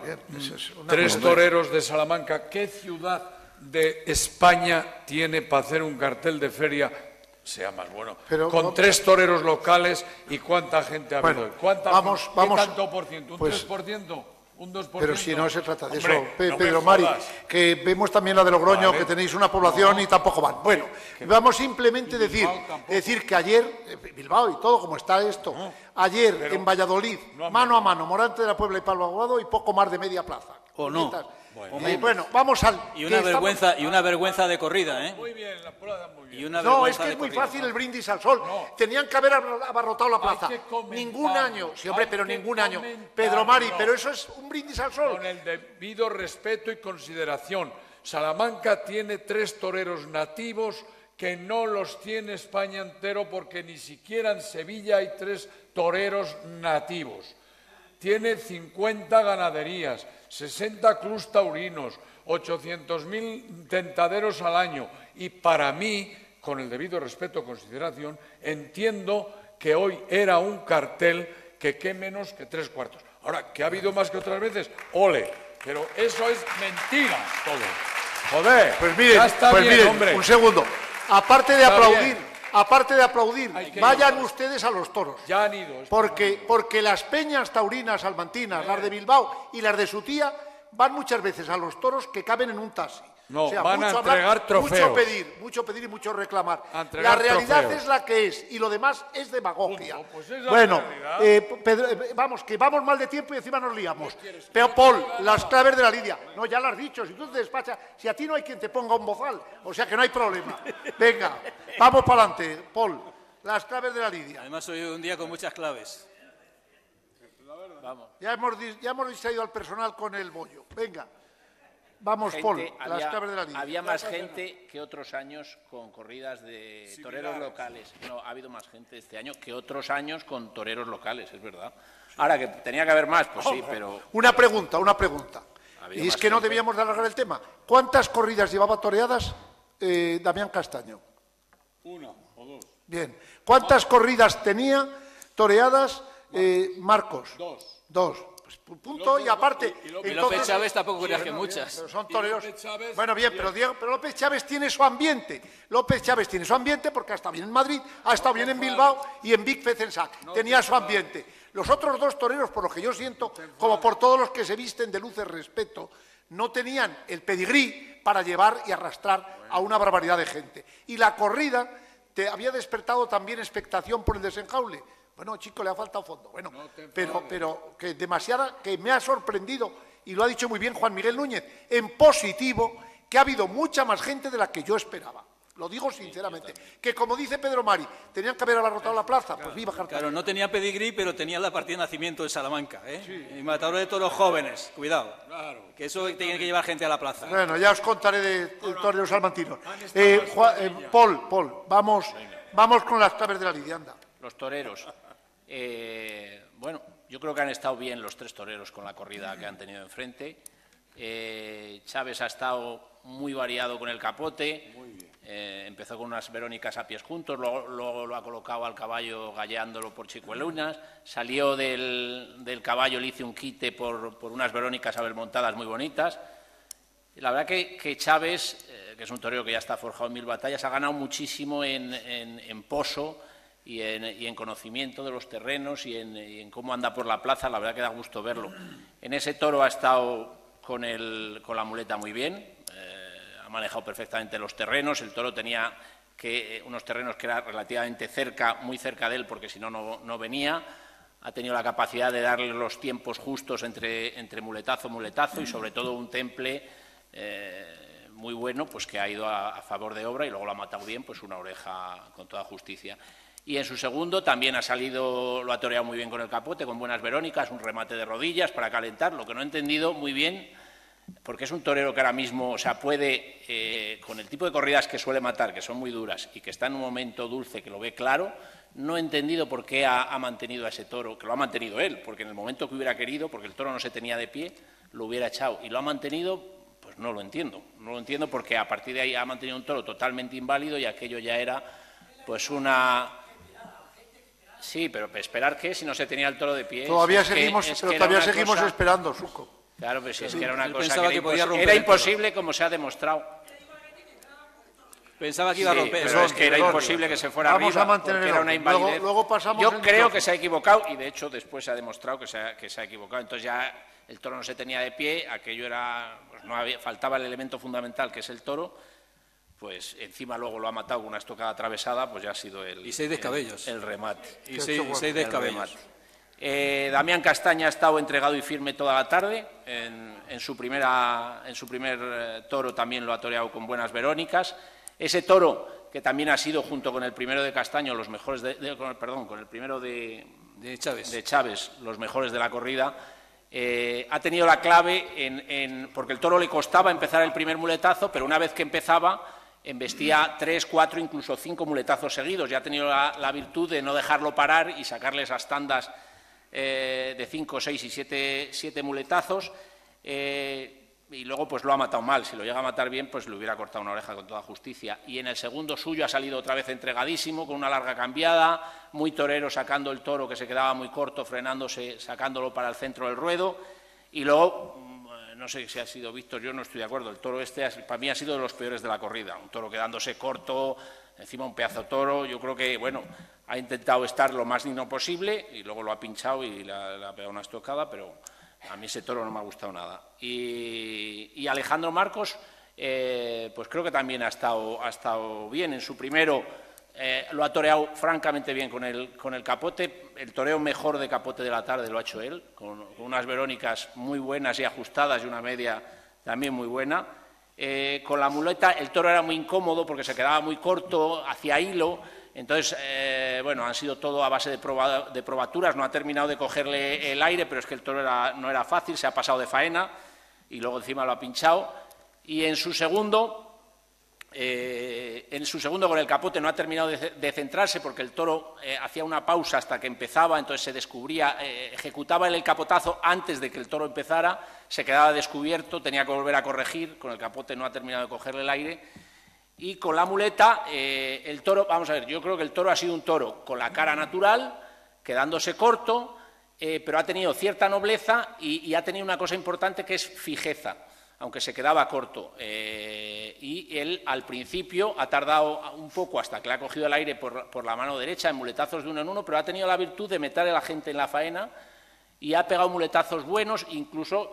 3 toreros de Salamanca, ¿qué ciudad de España tiene para hacer un cartel de feria sea más bueno? Pero, con 3 toreros locales, ¿y cuánta gente ha habido? Bueno, vamos, ¿Qué tanto por ciento? ¿Un 3%? ¿Un 2%? Pero si no se trata de Hombre, eso, no Pedro Mari, que vemos también la de Logroño, vale, que tenéis una población y tampoco van. Bueno, vamos simplemente a decir que ayer, Bilbao y todo, como está esto, ayer en Valladolid, mano a mano, Morante de la Puebla y Pablo Aguado, y poco más de media plaza. ¿O no? Bueno, vamos al... Y una vergüenza de corrida, ¿eh? Muy bien, la prueba muy bien. No, es que es muy fácil el brindis al sol. Tenían que haber abarrotado la plaza. Ningún año, sí, hombre, pero ningún año. Pedro Mari, pero eso es un brindis al sol. Con el debido respeto y consideración. Salamanca tiene 3 toreros nativos que no los tiene España entero, porque ni siquiera en Sevilla hay 3 toreros nativos. Tiene 50 ganaderías, 60 clubs taurinos, 800.000 tentaderos al año. Y para mí, con el debido respeto y consideración, entiendo que hoy era un cartel que qué menos que 3/4. Ahora, ¿que ha habido más que otras veces? ¡Ole! Pero eso es mentira todo. Joder, pues miren, ya está bien, hombre. Un segundo. Aparte de aplaudir, vayan ustedes a los toros. Ya han ido. Porque las peñas taurinas salmantinas, las de Bilbao y las de su tía, van muchas veces a los toros que caben en un taxi. No, o sea, van a entregar trofeos. Mucho pedir y mucho reclamar. La realidad es la que es, y lo demás es demagogia. Pues es bueno, vamos mal de tiempo y encima nos liamos. Pero, Paul, las claves de la lidia. No, ya las has dicho, si tú te despachas, si a ti no hay quien te ponga un bozal, o sea que no hay problema. Venga, vamos para adelante, Paul, las claves de la lidia. Además, hoy un día con muchas claves. Vamos. Ya hemos distraído al personal con el bollo. Venga. Vamos, Paul, las claves de la lidia. Había más gente que otros años con corridas de toreros locales. No, ha habido más gente este año que otros años con toreros locales, es verdad. Ahora, que tenía que haber más, pues sí, pero... Una pregunta. Y es que no debíamos de alargar el tema. ¿Cuántas corridas llevaba toreadas Damián Castaño? 1 o 2. Bien. ¿Cuántas corridas tenía toreadas Marcos? 2. Punto, y aparte... Y López Chávez tampoco creas que muchas. Pero son toreros. Bueno, bien, pero López Chávez tiene su ambiente. López Chávez tiene su ambiente porque ha estado bien en Madrid, ha estado bien en Bilbao y en Vic Fezensac. Tenía su ambiente. Los otros 2 toreros, por lo que yo siento, como por todos los que se visten de luces respeto, no tenían el pedigrí para llevar y arrastrar a una barbaridad de gente. Y la corrida te había despertado también expectación por el desenjaule. Bueno, chico, le ha faltado fondo. Bueno, pero que demasiada, que me ha sorprendido, y lo ha dicho muy bien Juan Miguel Núñez, en positivo, que ha habido mucha más gente de la que yo esperaba. Lo digo sinceramente. Que como dice Pedro Mari, tenían que haber abarrotado la plaza. Pues viva Cartagena. Claro, no tenía pedigrí, pero tenía la partida de nacimiento de Salamanca, ¿eh? Sí. Y matador de toros jóvenes, cuidado. Claro. Que eso tiene que llevar gente a la plaza. Bueno, ya os contaré de toreros salmantinos. Paul, vamos con las claves de la lidia, anda. Los toreros. Bueno, yo creo que han estado bien los 3 toreros con la corrida que han tenido enfrente. Chávez ha estado muy variado con el capote. Muy bien. Empezó con unas verónicas a pies juntos, luego lo ha colocado al caballo galleándolo por chicuelunas, salió del caballo, le hizo un quite por unas verónicas abelmontadas muy bonitas. Y la verdad que Chávez, que es un torero que ya está forjado en 1000 batallas, ha ganado muchísimo en poso y en conocimiento de los terrenos y en cómo anda por la plaza. La verdad que da gusto verlo. En ese toro ha estado con la muleta muy bien. Ha manejado perfectamente los terrenos. El toro tenía unos terrenos que eran relativamente muy cerca de él, porque si no, no venía. Ha tenido la capacidad de darle los tiempos justos entre muletazo y sobre todo un temple muy bueno, pues que ha ido a favor de obra y luego lo ha matado bien, pues una oreja con toda justicia. Y en su segundo también lo ha toreado muy bien con el capote, con buenas verónicas, un remate de rodillas para calentar, lo que no he entendido muy bien, porque es un torero que ahora mismo, o sea, puede, con el tipo de corridas que suele matar, que son muy duras y que está en un momento dulce, que lo ve claro, no he entendido por qué ha mantenido a ese toro, que lo ha mantenido él, porque en el momento que hubiera querido, porque el toro no se tenía de pie, lo hubiera echado, y lo ha mantenido, pues no lo entiendo porque a partir de ahí ha mantenido un toro totalmente inválido y aquello ya era, pues una... Sí, pero ¿esperar qué? Si no se tenía el toro de pie. Todavía seguimos esperando, Suco. Claro, pero si es que era una cosa que era imposible, como se ha demostrado. Pensaba que iba a romper. Pero es que era imposible que se fuera arriba, porque era una invalidez. Yo creo que se ha equivocado, y de hecho después se ha demostrado que se ha equivocado. Entonces ya el toro no se tenía de pie, aquello era... Pues faltaba el elemento fundamental, que es el toro, pues encima luego lo ha matado con una estocada atravesada, pues ya ha sido el 6 descabellos. El remate. Y 6 descabellos. Damián Castaña ha estado entregado y firme toda la tarde. En su primer toro también lo ha toreado con buenas verónicas. Ese toro, que también ha sido, junto con el primero de Castaño, los mejores con el primero de Chávez, los mejores de la corrida, ha tenido la clave porque el toro le costaba empezar el primer muletazo, pero una vez que empezaba, embestía 3, 4, incluso 5 muletazos seguidos. Ya ha tenido la virtud de no dejarlo parar y sacarle esas tandas de 5, 6 y 7 muletazos, y luego pues lo ha matado mal. Si lo llega a matar bien, pues le hubiera cortado una oreja con toda justicia. Y en el segundo suyo ha salido otra vez entregadísimo, con una larga cambiada, muy torero, sacando el toro que se quedaba muy corto, frenándose, sacándolo para el centro del ruedo. Y luego, no sé si ha sido Víctor, yo no estoy de acuerdo, el toro para mí ha sido de los peores de la corrida, un toro quedándose corto, encima un pedazo de toro. Yo creo que, bueno, ha intentado estar lo más digno posible y luego lo ha pinchado y le ha pegado una estocada, pero a mí ese toro no me ha gustado nada. Y Alejandro Marcos, pues creo que también ha estado bien. En su primero lo ha toreado francamente bien con el capote. El toreo mejor de capote de la tarde lo ha hecho él, con unas verónicas muy buenas y ajustadas y una media también muy buena. Con la muleta el toro era muy incómodo porque se quedaba muy corto, hacía hilo. Entonces, bueno, han sido todo a base de probaturas, no ha terminado de cogerle el aire, pero es que el toro no era fácil, se ha pasado de faena y luego encima lo ha pinchado. Y en su segundo con el capote no ha terminado de centrarse porque el toro hacía una pausa hasta que empezaba, entonces se descubría, ejecutaba el capotazo antes de que el toro empezara, se quedaba descubierto, tenía que volver a corregir, con el capote no ha terminado de cogerle el aire. Y con la muleta, el toro, vamos a ver, yo creo que el toro ha sido un toro con la cara natural, quedándose corto, pero ha tenido cierta nobleza y ha tenido una cosa importante que es fijeza, aunque se quedaba corto. Y él, al principio, ha tardado un poco hasta que le ha cogido el aire por la mano derecha, en muletazos de uno en uno, pero ha tenido la virtud de meter a la gente en la faena y ha pegado muletazos buenos, incluso...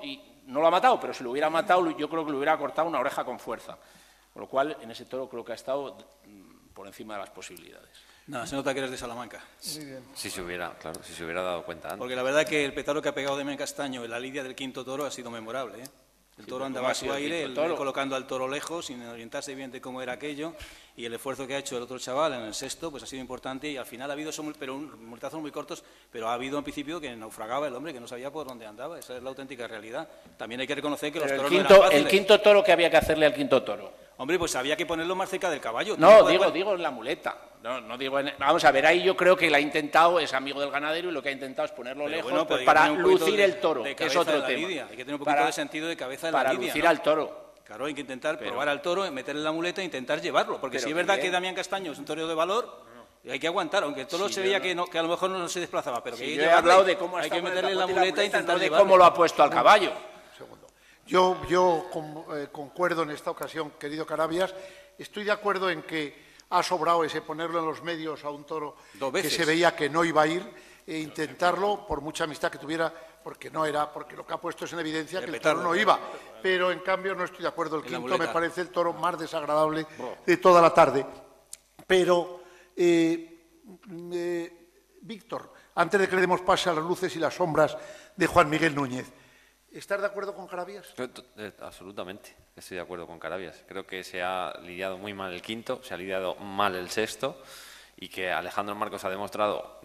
no lo ha matado, pero si lo hubiera matado, yo creo que le hubiera cortado una oreja con fuerza. Con lo cual, en ese toro creo que ha estado por encima de las posibilidades. Nada, se nota que eres de Salamanca. Si se hubiera dado cuenta antes. Porque la verdad que el petardo que ha pegado Damián Castaño en la lidia del quinto toro ha sido memorable, ¿eh? El toro andaba a su aire, él colocando al toro lejos, sin orientarse bien de cómo era aquello, y el esfuerzo que ha hecho el otro chaval en el sexto pues ha sido importante, y al final ha habido multazos muy cortos, pero ha habido en principio que naufragaba el hombre, que no sabía por dónde andaba. Esa es la auténtica realidad. También hay que reconocer que los toros no eran fáciles. El quinto toro, ¿qué había que hacerle al quinto toro? Hombre, pues había que ponerlo más cerca del caballo. No, digo en la muleta. No digo vamos a ver, ahí yo creo que la ha intentado, es amigo del ganadero, y lo que ha intentado es ponerlo lejos, bueno, pues para lucir el toro, que es otro tema. Hay que tener un poquito de sentido de cabeza en la lidia. Para lucir al toro. Claro, hay que intentar probar al toro, meterle la muleta e intentar llevarlo. Porque si es verdad que Damián Castaño es un torero de valor, hay que aguantar, aunque el toro se veía que a lo mejor no se desplazaba, pero que yo he hablado de cómo hay que meterle la muleta e intentar de cómo lo ha puesto al caballo. Yo concuerdo en esta ocasión, querido Carabias, estoy de acuerdo en que ha sobrado ese ponerlo en los medios a un toro que se veía que no iba a ir, e intentarlo, por mucha amistad que tuviera, porque lo que ha puesto es en evidencia que el toro no iba. Pero en cambio no estoy de acuerdo, el quinto me parece el toro más desagradable de toda la tarde. Pero, Víctor, antes de que le demos paso a las luces y las sombras de Juan Miguel Núñez, ¿estás de acuerdo con Carabias? Absolutamente, estoy de acuerdo con Carabias. Creo que se ha lidiado muy mal el quinto, se ha lidiado mal el sexto, y que Alejandro Marcos ha demostrado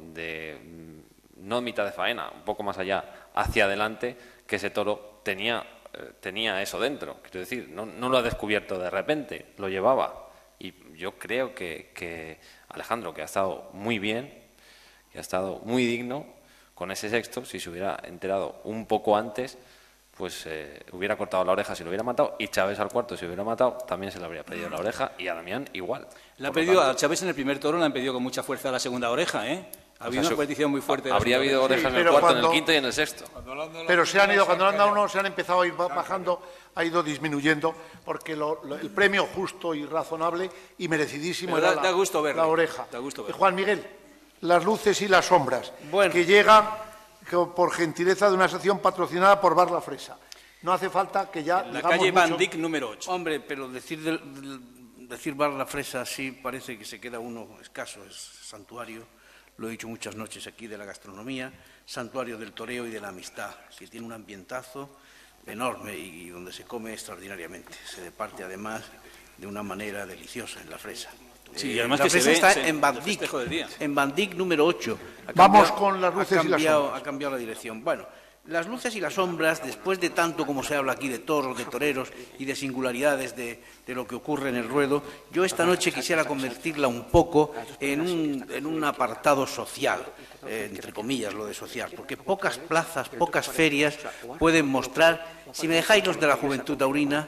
no mitad de faena, un poco más allá, hacia adelante, que ese toro tenía eso dentro. Quiero decir, no lo ha descubierto de repente, lo llevaba. Y yo creo que Alejandro, que ha estado muy bien, que ha estado muy digno con ese sexto, si se hubiera enterado un poco antes, pues hubiera cortado la oreja si lo hubiera matado, y Chávez al cuarto, si hubiera matado, también se le habría pedido la oreja, y a Damián igual. A Chávez en el primer toro le han pedido con mucha fuerza la segunda oreja, ¿eh? Ha habido una petición muy fuerte. Habría habido orejas en el cuarto, en el quinto y en el sexto. Pero cuando le han dado uno, se han empezado a ir bajando, ha ido disminuyendo, porque el premio justo y razonable y merecidísimo era la oreja. Juan Miguel, las luces y las sombras, que llegan por gentileza de una sección patrocinada por Bar La Fresa. No hace falta que ya la calle Van Dyck número 8. Hombre, pero decir Bar La Fresa sí parece que se queda uno escaso. Es santuario, lo he dicho muchas noches aquí, de la gastronomía, santuario del toreo y de la amistad, que tiene un ambientazo enorme y donde se come extraordinariamente. Se departe además de una manera deliciosa en La Fresa. Sí, y además La que Fresa se está ve en Van Dyck, número 8. Vamos con las luces y las sombras. Ha cambiado la dirección. Bueno, las luces y las sombras, después de tanto como se habla aquí de toros, de toreros y de singularidades de lo que ocurre en el ruedo, yo esta noche quisiera convertirla un poco en un apartado social, entre comillas lo de social, porque pocas plazas, pocas ferias pueden mostrar, si me dejáis los de la juventud taurina,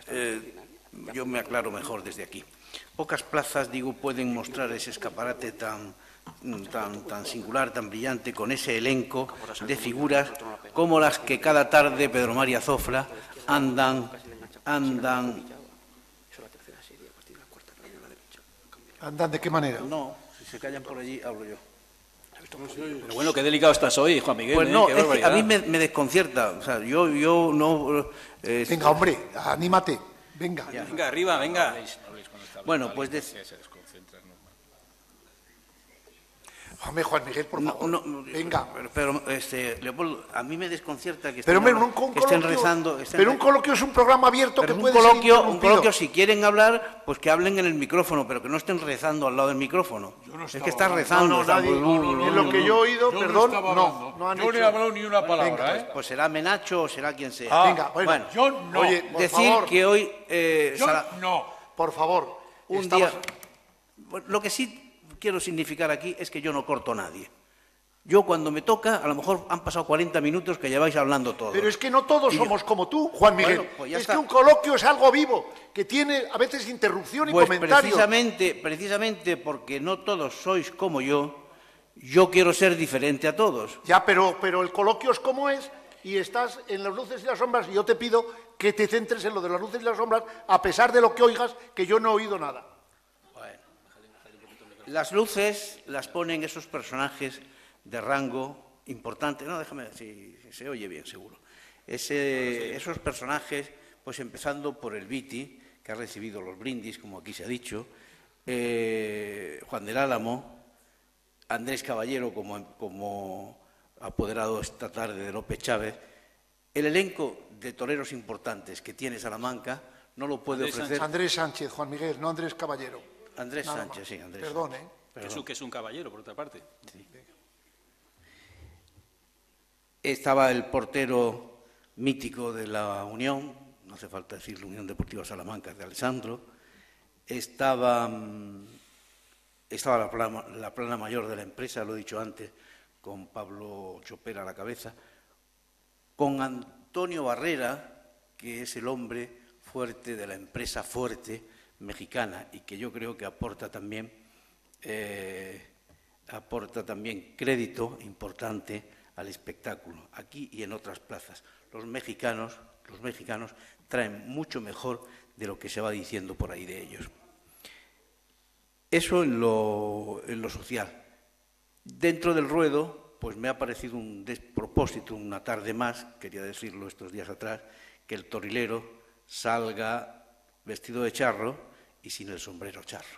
yo me aclaro mejor desde aquí. Pocas plazas, digo, pueden mostrar ese escaparate tan singular, tan brillante, con ese elenco de figuras como las que cada tarde Pedro María Zofra andan. ¿Andan de qué manera? No, si se callan por allí, hablo yo. Pero bueno, qué delicado estás hoy, Juan Miguel. Pues no, es que a mí me desconcierta. O sea, yo no... Venga, hombre, anímate. Venga. Venga, arriba, venga. Bueno, pues... Hombre, Juan Miguel, por favor. Venga. Pero Leopoldo, a mí me desconcierta que estén rezando. Pero un coloquio es un programa abierto que puede ser interrumpido. Un coloquio, si quieren hablar, pues que hablen en el micrófono, pero que no estén rezando al lado del micrófono. Es que estás rezando. En lo que yo he oído, perdón, no han hecho. Yo no he hablado ni una palabra. Venga, pues será Menacho o será quien sea. Venga, bueno. Yo no. Oye, decir que hoy... yo no. Por favor. Un día... Lo que sí quiero significar aquí es que yo no corto a nadie. Yo cuando me toca, a lo mejor han pasado 40 minutos que lleváis hablando todos. Pero es que no todos somos como tú, Juan Miguel. Bueno, pues es que un coloquio es algo vivo, que tiene a veces interrupción y comentarios. Precisamente porque no todos sois como yo quiero ser diferente a todos. Ya, pero el coloquio es como es, y estás en las luces y las sombras, y yo te pido que te centres en lo de las luces y las sombras, a pesar de lo que oigas, que yo no he oído nada. Las luces las ponen esos personajes de rango importante. No, déjame, si se oye bien, seguro. Esos personajes, pues empezando por el Viti, que ha recibido los brindis, como aquí se ha dicho, Juan del Álamo, Andrés Caballero como apoderado esta tarde de López Chávez. El elenco de toreros importantes que tiene Salamanca no lo puede ofrecer... Andrés Sánchez, Juan Miguel, no Andrés Caballero. Andrés Sánchez, sí, Andrés. Perdón, Que es un caballero, por otra parte. Sí. Estaba el portero mítico de la Unión, no hace falta decir la Unión Deportiva Salamanca, de Alessandro. Estaba la plana mayor de la empresa, lo he dicho antes, con Pablo Chopera a la cabeza, con Antonio Barrera, que es el hombre fuerte de la empresa fuerte mexicana y que yo creo que aporta también crédito importante al espectáculo, aquí y en otras plazas. Los mexicanos traen mucho mejor de lo que se va diciendo por ahí de ellos. Eso en lo social. Dentro del ruedo, pues me ha parecido un despropósito, una tarde más, quería decirlo estos días atrás, que el torilero salga vestido de charro y sin el sombrero charro.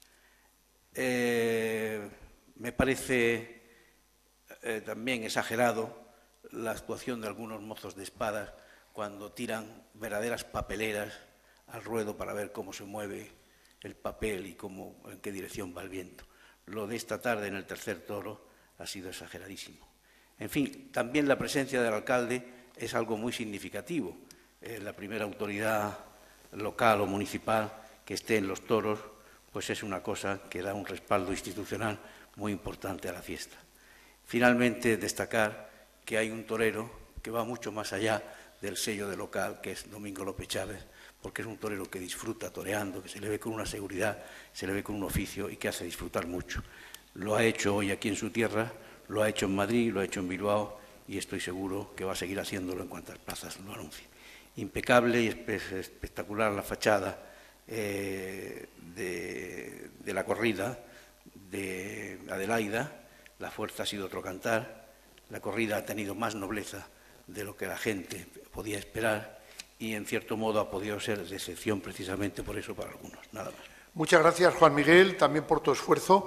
Me parece también exagerado la actuación de algunos mozos de espadas cuando tiran verdaderas papeleras al ruedo para ver cómo se mueve el papel y en qué dirección va el viento. Lo de esta tarde en el tercer toro ha sido exageradísimo. En fin, también la presencia del alcalde es algo muy significativo. La primera autoridad local o municipal que esté en los toros, pues es una cosa que da un respaldo institucional muy importante a la fiesta. Finalmente, destacar que hay un torero que va mucho más allá del sello de local, que es Domingo López Chávez, porque es un torero que disfruta toreando, que se le ve con una seguridad, se le ve con un oficio y que hace disfrutar mucho. Lo ha hecho hoy aquí en su tierra, lo ha hecho en Madrid, lo ha hecho en Bilbao y estoy seguro que va a seguir haciéndolo en cuantas plazas lo anuncien. Impecable y espectacular la fachada de la corrida de Adelaida. La fuerza ha sido otro cantar, la corrida ha tenido más nobleza de lo que la gente podía esperar y en cierto modo ha podido ser de excepción precisamente por eso para algunos. Nada más. Muchas gracias, Juan Miguel, también por tu esfuerzo.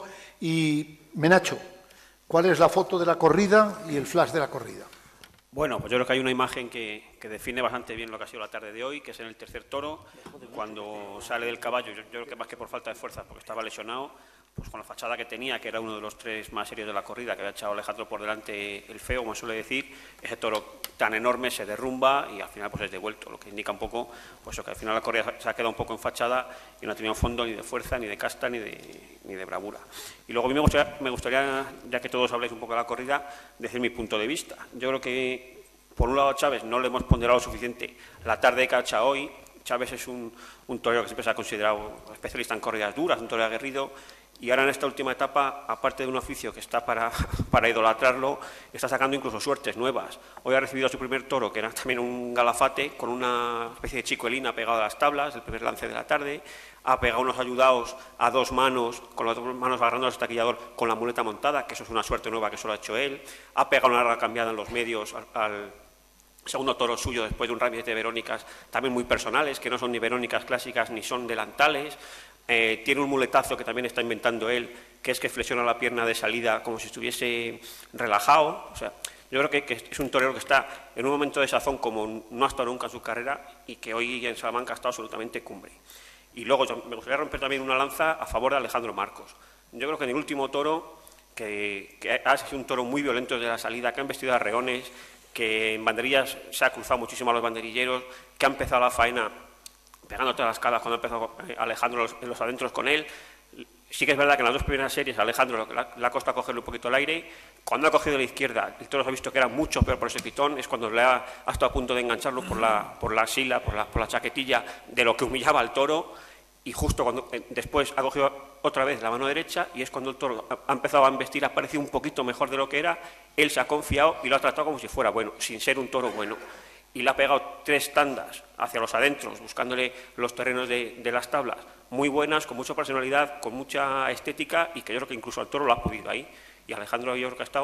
Y Menacho, ¿cuál es la foto de la corrida y el flash de la corrida? Bueno, pues yo creo que hay una imagen que define bastante bien lo que ha sido la tarde de hoy, que es en el tercer toro, cuando sale del caballo, yo creo que más que por falta de fuerza, porque estaba lesionado, pues con la fachada que tenía, que era uno de los tres más serios de la corrida, que había echado Alejandro por delante el feo, como suele decir, ese toro tan enorme se derrumba y al final pues es devuelto, lo que indica un poco pues que al final la corrida se ha quedado un poco enfachada y no ha tenido fondo ni de fuerza, ni de casta, ni de bravura. Y luego a mí me gustaría, ya que todos habláis un poco de la corrida, decir mi punto de vista. Yo creo que, por un lado, a Chávez no le hemos ponderado suficiente la tarde que ha hecho hoy. Chávez es un torero que siempre se ha considerado especialista en corridas duras, un torero aguerrido, y ahora en esta última etapa, aparte de un oficio que está para idolatrarlo, está sacando incluso suertes nuevas. Hoy ha recibido a su primer toro, que era también un galafate, con una especie de chicuelina pegado a las tablas, el primer lance de la tarde, ha pegado unos ayudados a dos manos, con las dos manos agarrando al estaquillador con la muleta montada, que eso es una suerte nueva que solo ha hecho él, ha pegado una larga cambiada en los medios al segundo toro suyo después de un ramillete de verónicas también muy personales, que no son ni verónicas clásicas ni son delantales. Tiene un muletazo que también está inventando él, que es que flexiona la pierna de salida como si estuviese relajado. O sea, yo creo que es un torero que está en un momento de sazón como no ha estado nunca en su carrera y que hoy en Salamanca ha estado absolutamente cumbre. Y luego me gustaría romper también una lanza a favor de Alejandro Marcos. Yo creo que en el último toro, que ha sido un toro muy violento desde la salida, que han vestido a reones, que en banderillas se ha cruzado muchísimo a los banderilleros, que ha empezado la faena pegando todas las calas cuando ha empezado Alejandro en los adentros con él. Sí que es verdad que en las dos primeras series Alejandro le ha costado cogerle un poquito el aire. Cuando ha cogido la izquierda, el toro se ha visto que era mucho peor por ese pitón, es cuando le ha estado a punto de engancharlo por la sila, por la chaquetilla, de lo que humillaba al toro, y justo cuando después ha cogido otra vez la mano derecha y es cuando el toro ha empezado a embestir, ha parecido un poquito mejor de lo que era, él se ha confiado y lo ha tratado como si fuera bueno, sin ser un toro bueno. Y le ha pegado 3 tandas hacia los adentros, buscándole los terrenos de las tablas, muy buenas, con mucha personalidad, con mucha estética, y que yo creo que incluso al toro lo ha podido ahí. Y Alejandro yo creo que ha estado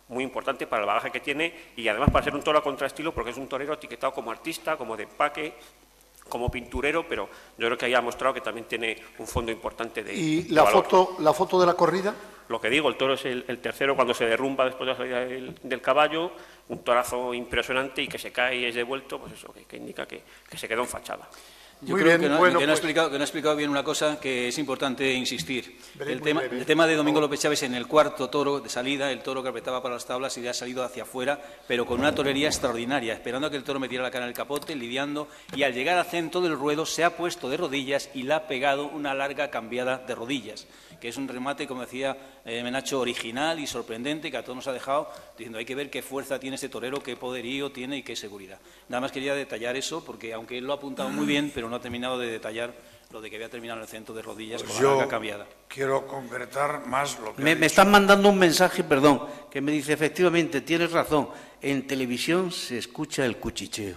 muy importante para el bagaje que tiene y además para ser un toro a contraestilo, porque es un torero etiquetado como artista, como de empaque, como pinturero, pero yo creo que ahí ha mostrado que también tiene un fondo importante de ¿Y de la valor. foto de la corrida? Lo que digo, el toro es el tercero cuando se derrumba después de la salida del caballo, un torazo impresionante y que se cae y es devuelto, pues eso, que indica que se quedó en fachada. Yo Muy creo bien, que no, bueno, que no pues- ha explicado bien una cosa que es importante insistir. Breve, El muy breve. tema de Domingo López Chávez en el cuarto toro de salida, el toro que apretaba para las tablas y le ha salido hacia afuera, pero con una torería extraordinaria, esperando a que el toro metiera la cara en el capote, lidiando, y al llegar al centro del ruedo se ha puesto de rodillas y le ha pegado una larga cambiada de rodillas, que es un remate, como decía Menacho, original y sorprendente, que a todos nos ha dejado diciendo hay que ver qué fuerza tiene este torero, qué poderío tiene y qué seguridad. Nada más quería detallar eso, porque aunque él lo ha apuntado muy bien, pero no ha terminado de detallar lo de que había terminado en el centro de rodillas Pues con la larga yo cambiada. quiero concretar más lo que ha Me dicho. están mandando un mensaje, perdón, que me dice, efectivamente, tienes razón, en televisión se escucha el cuchicheo.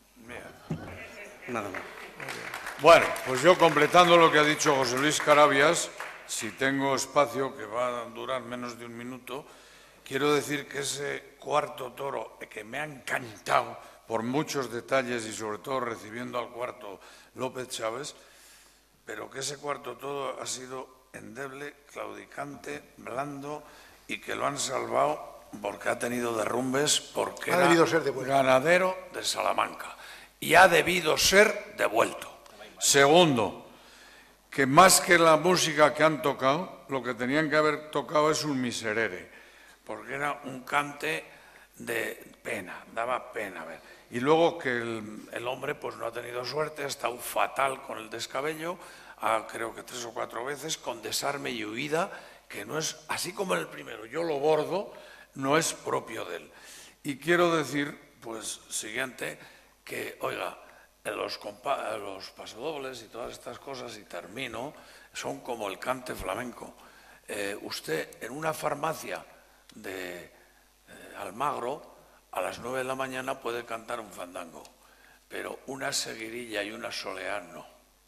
Nada más. Bueno, pues yo completando lo que ha dicho José Luis Carabias, si tengo espacio, que va a durar menos de un minuto, quiero decir que ese cuarto toro que me ha encantado por muchos detalles y sobre todo recibiendo al cuarto López Chávez, pero que ese cuarto toro ha sido endeble, claudicante, blando y que lo han salvado porque ha tenido derrumbes, porque Ha era debido ser devuelto. ganadero de Salamanca y ha debido ser devuelto. Segundo, que más que la música que han tocado, lo que tenían que haber tocado es un miserere, porque era un cante de pena, daba pena ver. Y luego que el hombre pues no ha tenido suerte, ha estado fatal con el descabello, creo que 3 o 4 veces, con desarme y huida, que no es, así como en el primero, yo lo bordo, no es propio de él. Y quiero decir, pues, siguiente, que, oiga, los pasodobles y todas estas cosas, y termino, son como el cante flamenco. Usted, en una farmacia de Almagro, a las 9 de la mañana puede cantar un fandango, pero una seguirilla y una soleá no.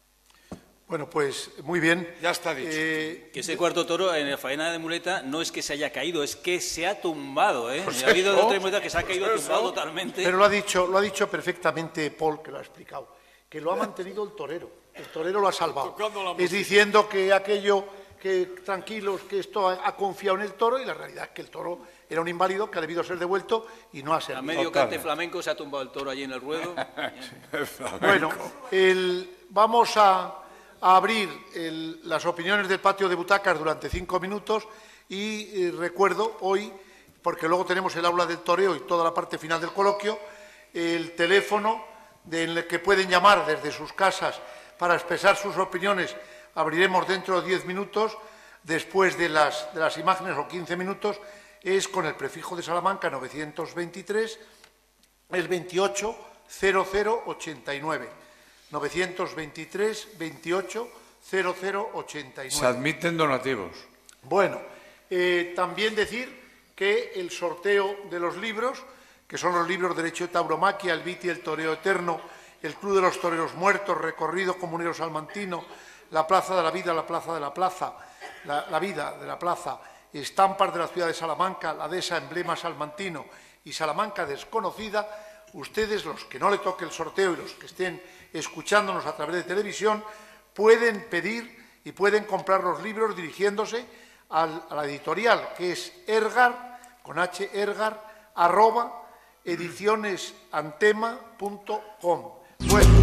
Bueno, pues muy bien. Ya está dicho. Que ese cuarto toro en la faena de muleta no es que se haya caído, es que se ha tumbado, ¿eh? Pues Ha habido eso, otra muleta que se ha caído pues tumbado eso. totalmente. Pero lo ha dicho perfectamente Paul, que lo ha explicado, que lo ha mantenido el torero. El torero lo ha salvado. Tocando la Es música. diciendo que aquello, que tranquilos, que esto ha confiado en el toro, y la realidad es que el toro era un inválido que ha debido ser devuelto y no ha A servido. medio cante flamenco se ha tumbado el toro allí en el ruedo. Bueno, vamos a abrir las opiniones del patio de butacas durante 5 minutos y recuerdo hoy, porque luego tenemos el aula del toreo y toda la parte final del coloquio, el teléfono del que pueden llamar desde sus casas para expresar sus opiniones. Abriremos dentro de 10 minutos, después de las imágenes, o 15 minutos, es con el prefijo de Salamanca 923, el 280089. 923 28 0089. Se admiten donativos. Bueno, también decir que el sorteo de los libros, que son los libros Derecho de Tauromaquia, El Viti, El Toreo Eterno, El Club de los Toreros Muertos, Recorrido Comunero Salmantino, La Plaza de la Vida, La Plaza de la Plaza, la Vida de la Plaza, Estampas de la Ciudad de Salamanca, La Dehesa, Emblema Salmantino y Salamanca Desconocida, ustedes, los que no le toque el sorteo y los que estén escuchándonos a través de televisión, pueden pedir y pueden comprar los libros dirigiéndose a la editorial, que es Ergar, con H, Ergar, @edicionesantema.com. Bueno,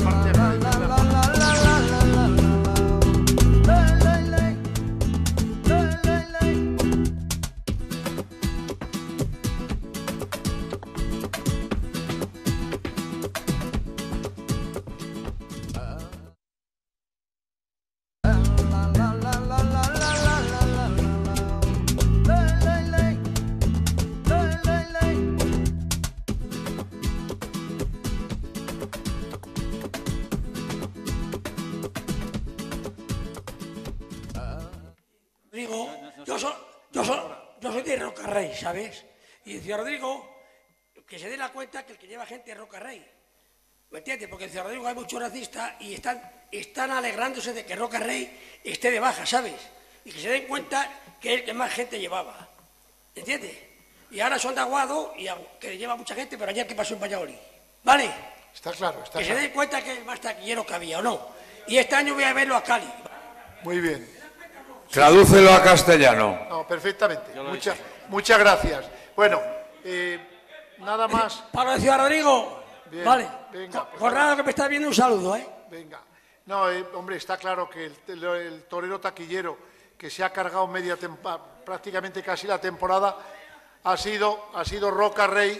Rodrigo, yo soy de Rocarrey, ¿sabes? Y decía Rodrigo, que se dé la cuenta que el que lleva gente es Rocarrey. ¿Me entiendes? Porque en Rodrigo hay muchos racistas y están alegrándose de que Rocarrey esté de baja, ¿sabes? Y que se den cuenta que es el que más gente llevaba. ¿Entiendes? y ahora son de Aguado, que lleva mucha gente, pero ayer que pasó en Valladolid. ¿Vale? Está claro, está que claro. se den cuenta que es más taquillero que había, ¿o no? Y este año voy a verlo a Cali. Muy bien. Tradúcelo a castellano. No, perfectamente. Muchas gracias. Bueno, nada más. Para decir a Rodrigo. Bien, Vale. venga. Por raro que me estás viendo, un saludo, ¿eh? Venga. No, hombre, está claro que el torero taquillero que se ha cargado prácticamente casi la temporada ha sido Roca Rey,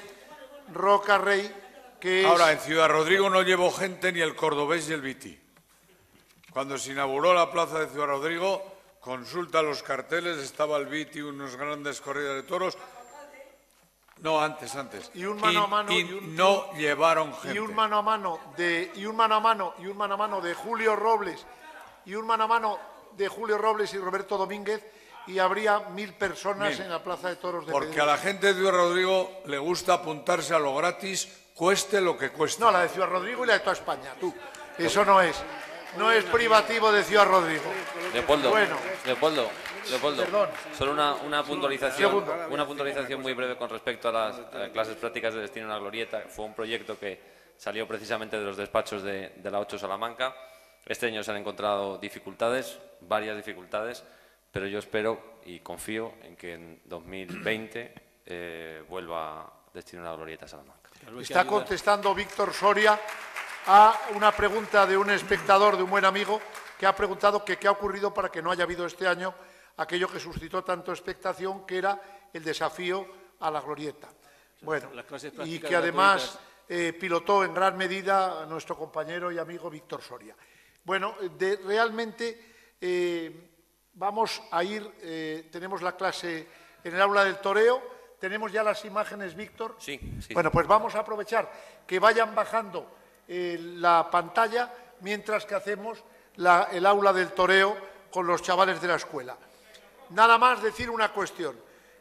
que es... Ahora, en Ciudad Rodrigo no llevó gente ni el cordobés y el Viti. Cuando se inauguró la plaza de Ciudad Rodrigo, consulta los carteles, estaba el Viti, unos grandes corridas de toros. No, antes. Y un mano a mano. No llevaron gente. Y un mano a mano de Julio Robles. Y un mano a mano de Julio Robles y Roberto Domínguez. Y habría 1000 personas en la plaza de toros de Porque Pedro. a la gente de Ciudad Rodrigo le gusta apuntarse a lo gratis, cueste lo que cueste. No, la de Ciudad Rodrigo y la de toda España, tú. Eso no es privativo de Ciudad Rodrigo. Leopoldo, Bueno. Leopoldo, Perdón. solo una puntualización muy breve con respecto a las clases prácticas de Destino a la Glorieta. Fue un proyecto que salió precisamente de los despachos de la 8 Salamanca. Este año se han encontrado dificultades, varias dificultades, pero yo espero y confío en que en 2020 vuelva Destino a la Glorieta a Salamanca. Está contestando Víctor Soria a una pregunta de un espectador, de un buen amigo, que ha preguntado que qué ha ocurrido para que no haya habido este año aquello que suscitó tanto expectación, que era el desafío a la Glorieta. Bueno, y que además pilotó en gran medida a nuestro compañero y amigo Víctor Soria. Bueno, realmente vamos a ir, tenemos la clase en el aula del toreo, tenemos ya las imágenes, Víctor. Sí. Bueno, pues vamos a aprovechar que vayan bajando la pantalla mientras que hacemos el aula del toreo con los chavales de la escuela. Nada más decir una cuestión,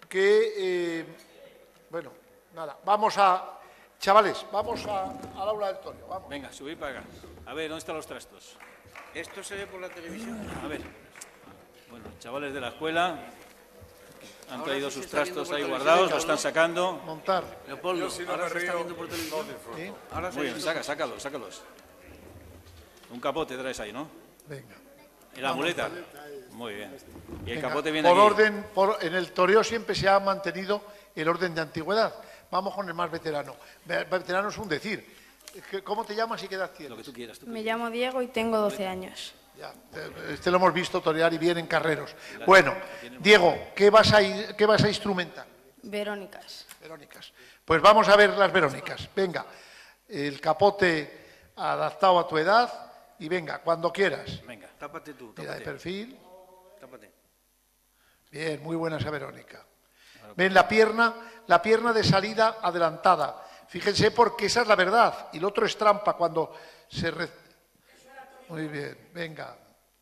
bueno, nada, chavales, vamos al aula del toreo, vamos. Venga, subid para acá. A ver, ¿dónde están los trastos? Esto se ve por la televisión. A ver. Bueno, chavales de la escuela han traído sus trastos ahí guardados, lo están sacando. Montar. Leopoldo, ahora se está viendo por televisión. ¿Sí? Muy bien, sácalos. Un capote traes ahí, ¿no? Venga. ¿Y la muleta? Muy bien. Y el Venga, capote viene por aquí. orden, en el toreo siempre se ha mantenido el orden de antigüedad. Vamos con el más veterano. Veterano es un decir. ¿Cómo te llamas y qué edad tienes? Lo que tú quieras. Me llamo Diego y tengo 12 años. Ya, lo hemos visto torear y bien en carreros. Bueno, Diego, ¿qué vas a instrumentar? Verónicas. Verónicas. Pues vamos a ver las Verónicas. Venga, el capote adaptado a tu edad y venga, cuando quieras. Venga. Tápate tú. Mira de perfil. Tápate. Bien, muy buena esa Verónica. Ven la pierna de salida adelantada. Fíjense porque esa es la verdad y el otro es trampa cuando se... Muy bien, venga.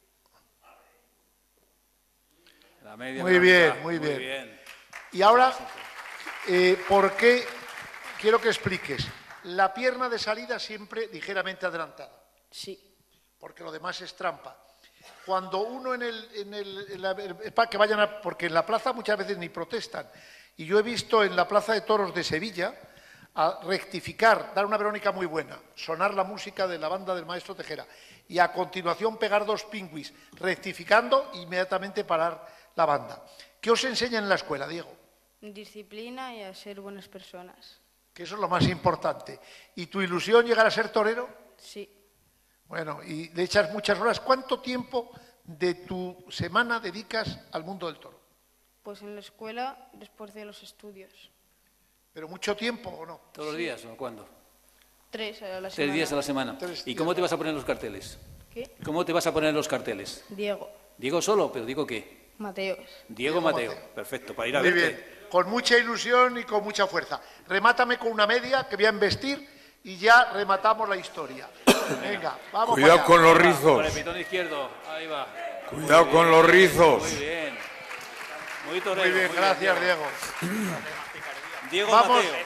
La media Muy bien, muy bien. bien. Y ahora, ¿por qué? Quiero que expliques. La pierna de salida siempre ligeramente adelantada. Sí. Porque lo demás es trampa. Cuando uno para que vayan porque en la plaza muchas veces ni protestan. Y yo he visto en la Plaza de Toros de Sevilla a rectificar, dar una Verónica muy buena, sonar la música de la banda del maestro Tejera y a continuación pegar 2 pingüis, rectificando e inmediatamente parar la banda. ¿Qué os enseñan en la escuela, Diego? Disciplina y a ser buenas personas. Que eso es lo más importante. ¿Y tu ilusión llegar a ser torero? Sí. Bueno, y le echas muchas horas. ¿Cuánto tiempo de tu semana dedicas al mundo del toro? Pues en la escuela, después de los estudios. ¿Pero mucho tiempo o no? ¿Todos los días o cuándo? 3 a la semana. 3 días a la semana. ¿Y cómo te vas a poner los carteles? ¿Qué? ¿Cómo te vas a poner los carteles? Diego. Diego solo, pero digo qué. Mateos. Diego Mateo. Perfecto, para ir a Muy verte. bien, con mucha ilusión y con mucha fuerza. Remátame con una media que voy a embestir y ya rematamos la historia. Venga, vamos. Cuidado con los rizos. Con el pitón izquierdo, ahí va. Cuidado con los rizos. Muy bien. Muy torero. Muy bien, gracias, Diego. Diego Vamos, Mateo.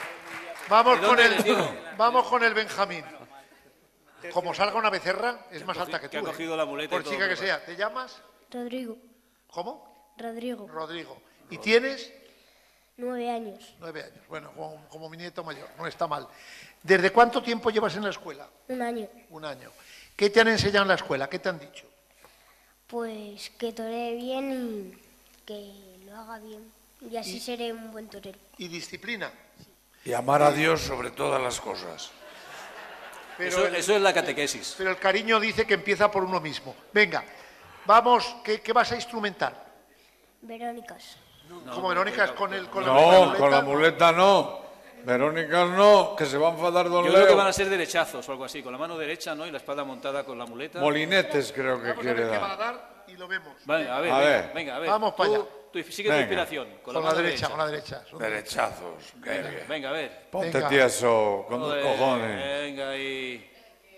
vamos con el Benjamín. Como salga una becerra, es más alta que tú. Que ha cogido la muleta y Por todo chica que preparado. sea. ¿Te llamas? Rodrigo. ¿Cómo? Rodrigo. Rodrigo. ¿Y tienes? 9 años. 9 años. Bueno, como mi nieto mayor, no está mal. ¿Desde cuánto tiempo llevas en la escuela? 1 año. 1 año. ¿Qué te han enseñado en la escuela? ¿Qué te han dicho? Pues que toree bien y que lo haga bien. Y así seré un buen torero. ¿Y disciplina? Y amar a Dios sobre todas las cosas. Pero eso es la catequesis. Pero el cariño dice que empieza por uno mismo. Venga, vamos, ¿qué vas a instrumentar? Verónicas. ¿Como Verónicas con la muleta? No, con la muleta no. Verónicas no, que se va a enfadar don Yo Leo. creo que van a ser derechazos o algo así, con la mano derecha, ¿no? Y la espada montada con la muleta. Molinetes creo que quiere ¿Qué va a dar. dar? Y lo vemos. Vale, a ver. Venga, a ver. Vamos para allá. Sigue tu inspiración. Con la mano derecha. Con la derecha. Derechazos. Venga, a ver. Ponte tieso, con los cojones. Venga ahí.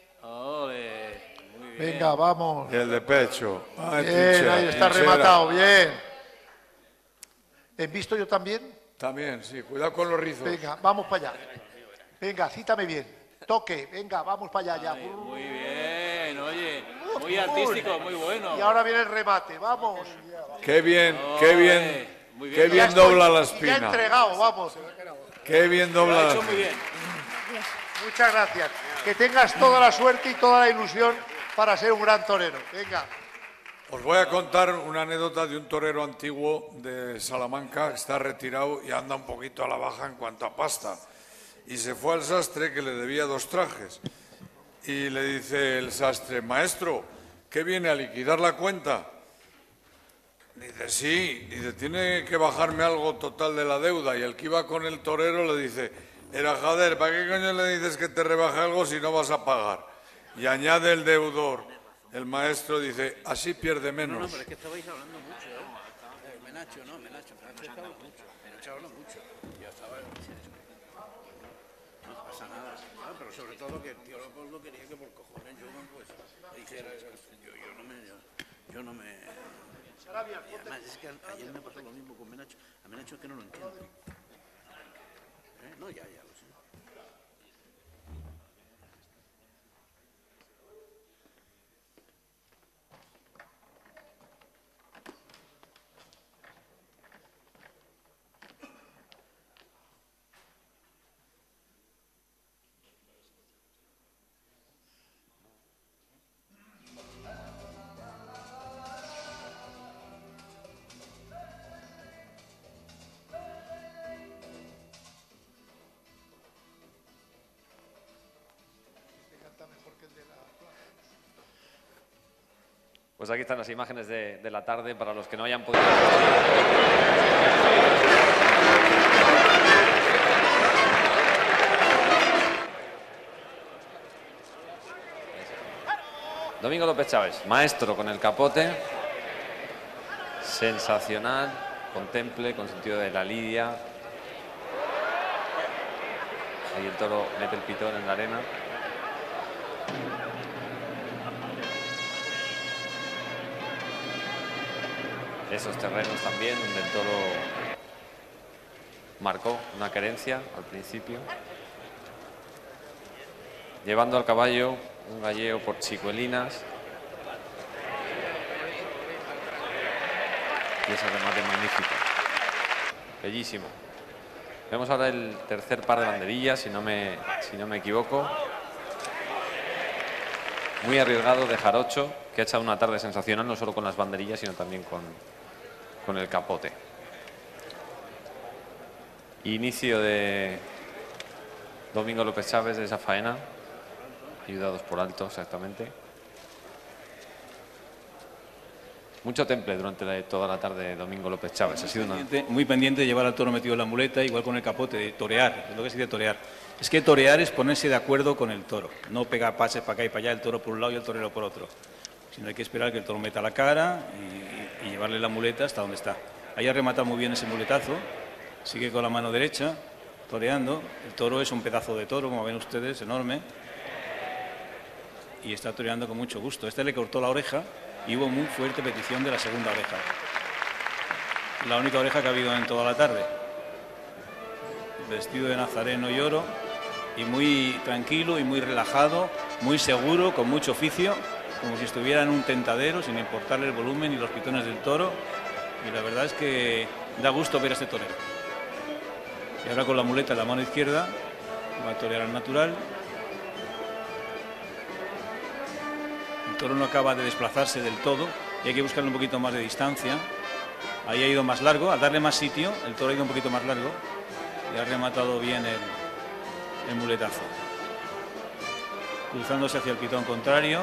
Ole. Muy bien. Venga, vamos. Y el de pecho. Ay, Bien, ahí está rematado, bien. ¿He visto yo también? También, sí. Cuidado con los rizos. Venga, vamos para allá. Venga, cítame bien. Toque, venga, vamos para allá ya. Ay, muy bien, oye. Muy artístico, muy bueno. Y ahora viene el remate, vamos. Qué bien, qué bien. Muy Qué bien. bien dobla la espina. Ya entregado, vamos. Qué bien dobla Lo ha la hecho muy espina. bien. Muchas gracias. Que tengas toda la suerte y toda la ilusión para ser un gran torero. Venga. Os voy a contar una anécdota de un torero antiguo de Salamanca que está retirado y anda un poquito a la baja en cuanto a pasta. Y se fue al sastre que le debía 2 trajes. Y le dice el sastre, maestro, ¿qué viene a liquidar la cuenta? Dice, sí. Dice, tiene que bajarme algo total de la deuda. Y el que iba con el torero le dice, era joder, ¿para qué coño le dices que te rebaje algo si no vas a pagar? Y añade el deudor. El maestro dice, así pierde menos. No, pero es que estabais hablando mucho, ¿eh? Menacho habla mucho. Menacho habla mucho. Ya estaba... No pasa nada. Ah, pero sobre todo que el tío Leopoldo quería que por cojones yo pues dijera eso. Yo no me... Y además es que ayer me pasó lo mismo con Menacho. A Menacho es que no lo entiendo. No, ya lo sé. Pues aquí están las imágenes de la tarde para los que no hayan podido... Domingo López Chávez, maestro con el capote, sensacional, contemple, con sentido de la lidia. Ahí el toro mete el pitón en la arena. Esos terrenos también, donde el toro marcó una querencia al principio. Llevando al caballo un galleo por Chicuelinas. Y ese remate magnífico. Bellísimo. Vemos ahora el tercer par de banderillas, si no me equivoco. Muy arriesgado de Jarocho, que ha echado una tarde sensacional, no solo con las banderillas, sino también con el capote. Inicio de Domingo López Chávez de esa faena, ayudados por Alto, exactamente. Mucho temple durante toda la tarde de Domingo López Chávez. Ha sido muy pendiente de llevar al toro metido en la muleta, igual con el capote, de torear, es lo que se dice torear. Es que torear es ponerse de acuerdo con el toro, no pegar pases para acá y para allá, el toro por un lado y el torero por otro. Sino hay que esperar que el toro meta la cara y llevarle la muleta hasta donde está. Ahí ha rematado muy bien ese muletazo, sigue con la mano derecha, toreando. El toro es un pedazo de toro, como ven ustedes, enorme. Y está toreando con mucho gusto. Este le cortó la oreja y hubo muy fuerte petición de la segunda oreja. La única oreja que ha habido en toda la tarde. Vestido de nazareno y oro, y muy tranquilo y muy relajado, muy seguro, con mucho oficio, como si estuviera en un tentadero, sin importarle el volumen y los pitones del toro. Y la verdad es que da gusto ver a este torero. Y ahora con la muleta en la mano izquierda va a torear al natural. El toro no acaba de desplazarse del todo y hay que buscarle un poquito más de distancia. Ahí ha ido más largo, al darle más sitio, el toro ha ido un poquito más largo y ha rematado bien el muletazo. Cruzándose hacia el pitón contrario.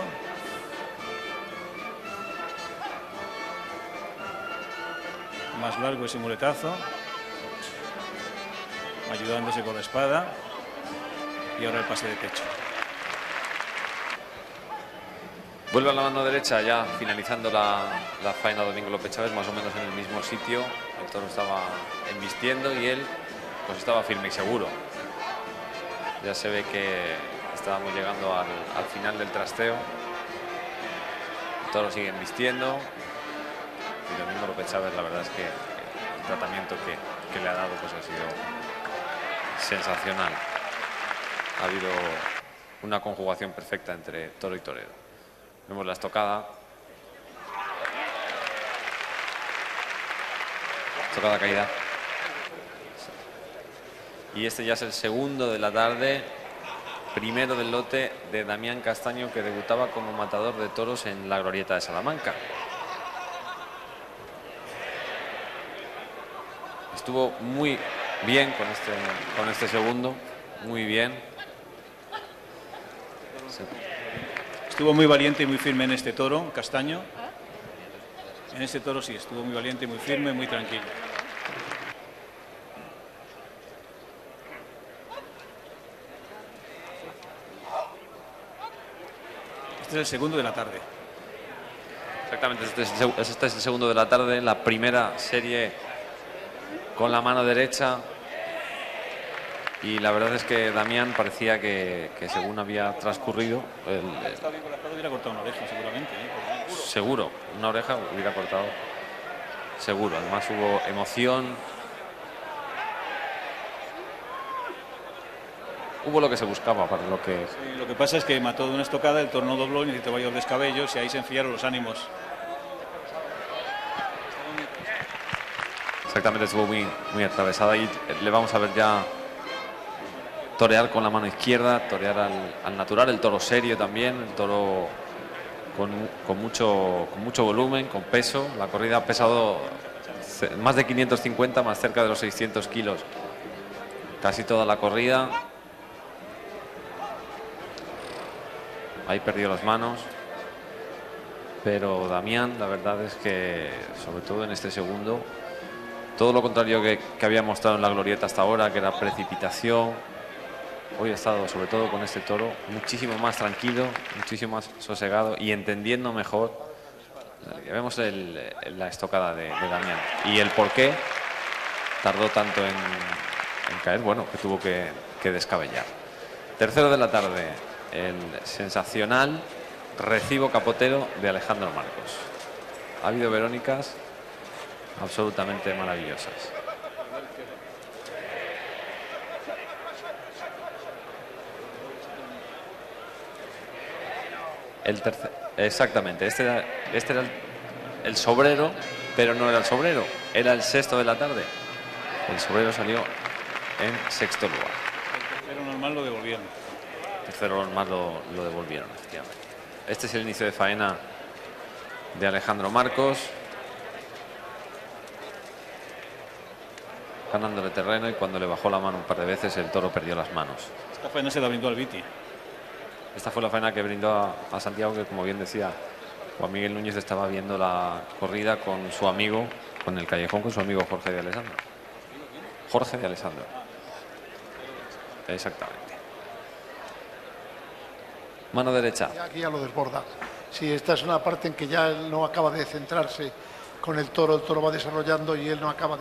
Más largo ese muletazo. Ayudándose con la espada. Y ahora el pase de pecho. Vuelve a la mano derecha, ya finalizando la faena Domingo López Chávez, más o menos en el mismo sitio. El toro estaba embistiendo y él pues estaba firme y seguro. Ya se ve que estábamos llegando al final del trasteo. El toro sigue embistiendo y Domingo López Chávez, la verdad es que el tratamiento que le ha dado pues ha sido sensacional. Ha habido una conjugación perfecta entre toro y torero. Vemos la estocada. Estocada caída. Y este ya es el segundo de la tarde. Primero del lote de Damián Castaño, que debutaba como matador de toros en la Glorieta de Salamanca. Estuvo muy bien con este segundo. Muy bien. Estuvo muy valiente y muy firme en este toro, Castaño. En este toro sí, estuvo muy valiente, muy firme, muy tranquilo. Este es el segundo de la tarde. Exactamente, este es el segundo de la tarde, la primera serie con la mano derecha. Y la verdad es que Damián parecía que según había transcurrido... Estaba bien con la espada, hubiera cortado una oreja seguramente. Seguro, una oreja hubiera cortado. Seguro, además hubo emoción. Hubo lo que se buscaba para lo que... Sí, lo que pasa es que mató de una estocada, el toro no dobló y necesitó varios descabellos y ahí se enfriaron los ánimos. Exactamente, estuvo muy atravesada y le vamos a ver ya torear con la mano izquierda, torear al natural, el toro serio también, el toro con mucho volumen, con peso. La corrida ha pesado más de 550, más cerca de los 600 kilos casi toda la corrida. Ahí perdió las manos, pero Damián, la verdad es que sobre todo en este segundo, todo lo contrario que había mostrado en la Glorieta hasta ahora, que era precipitación. Hoy ha estado, sobre todo con este toro, muchísimo más tranquilo, muchísimo más sosegado y entendiendo mejor. Ya vemos la estocada de Damián. Y el por qué tardó tanto en caer, bueno, que tuvo que descabellar. Tercero de la tarde, el sensacional recibo capotero de Alejandro Marcos. Ha habido verónicas absolutamente maravillosas. Exactamente, este era el sobrero, pero no era el sobrero, era el sexto de la tarde. El sobrero salió en sexto lugar. El tercero normal lo devolvieron. El tercero normal lo devolvieron, efectivamente. Este es el inicio de faena de Alejandro Marcos, ganándole terreno, y cuando le bajó la mano un par de veces el toro perdió las manos. Esta faena se la brindó al Viti. Esta fue la faena que brindó a Santiago, que como bien decía Juan Miguel Núñez, estaba viendo la corrida con su amigo, con el callejón, con su amigo Jorge de Alessandro. Jorge de Alessandro. Exactamente. Mano derecha. Aquí ya lo desborda. Sí, esta es una parte en que ya él no acaba de centrarse con el toro va desarrollando y él no acaba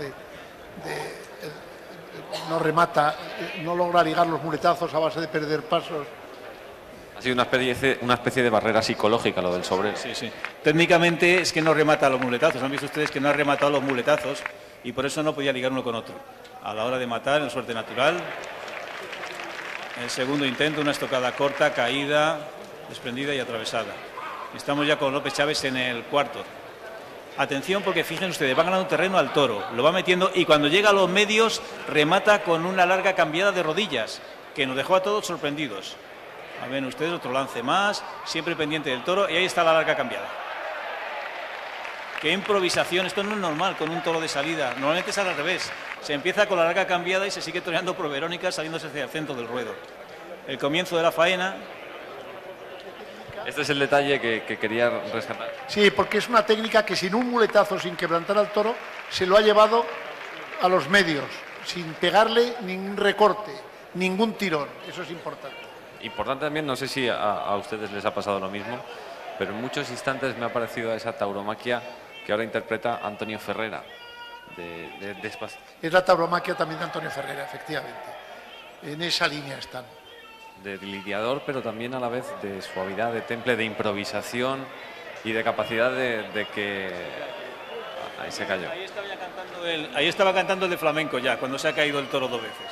no remata, no logra ligar los muletazos a base de perder pasos. Ha sido una especie de barrera psicológica lo del sobrero. Sí, sí. Técnicamente es que no remata los muletazos. Han visto ustedes que no ha rematado los muletazos y por eso no podía ligar uno con otro. A la hora de matar, en suerte natural. El segundo intento, una estocada corta, caída, desprendida y atravesada. Estamos ya con López Chávez en el cuarto. Atención, porque fíjense ustedes, va ganando terreno al toro, lo va metiendo y cuando llega a los medios remata con una larga cambiada de rodillas, que nos dejó a todos sorprendidos. A ver ustedes, otro lance más, siempre pendiente del toro, y ahí está la larga cambiada. Qué improvisación, esto no es normal con un toro de salida, normalmente es al revés. Se empieza con la larga cambiada y se sigue toreando por Verónica saliéndose hacia el centro del ruedo. El comienzo de la faena. Este es el detalle que quería rescatar. Sí, porque es una técnica que sin un muletazo, sin quebrantar al toro, se lo ha llevado a los medios, sin pegarle ningún recorte, ningún tirón. Eso es importante. Importante también, no sé si a ustedes les ha pasado lo mismo, pero en muchos instantes me ha parecido esa tauromaquia que ahora interpreta Antonio Ferrera. Es la tauromaquia también de Antonio Ferrera, efectivamente. En esa línea están. De lidiador, pero también a la vez de suavidad, de temple, de improvisación y de capacidad de que... Ahí se cayó. Ahí estaba cantando el de flamenco ya, cuando se ha caído el toro 2 veces.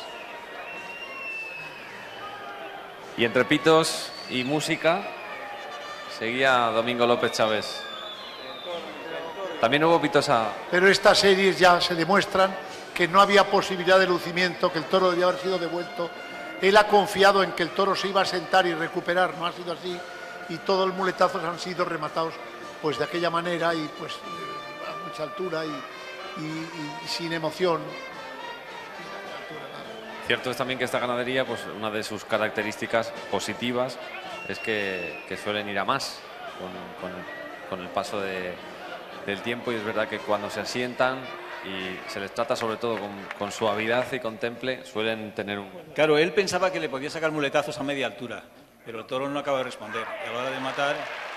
Y entre pitos y música seguía Domingo López Chávez. También hubo pitos a... Pero estas series ya se demuestran que no había posibilidad de lucimiento, que el toro debía haber sido devuelto. Él ha confiado en que el toro se iba a sentar y recuperar, no ha sido así, y todos los muletazos han sido rematados pues de aquella manera y pues a mucha altura y sin emoción. Cierto es también que esta ganadería, pues una de sus características positivas es que suelen ir a más con el paso del tiempo, y es verdad que cuando se asientan y se les trata sobre todo con suavidad y con temple, suelen tener un... Claro, él pensaba que le podía sacar muletazos a media altura, pero el toro no acaba de responder. Y a la hora de matar,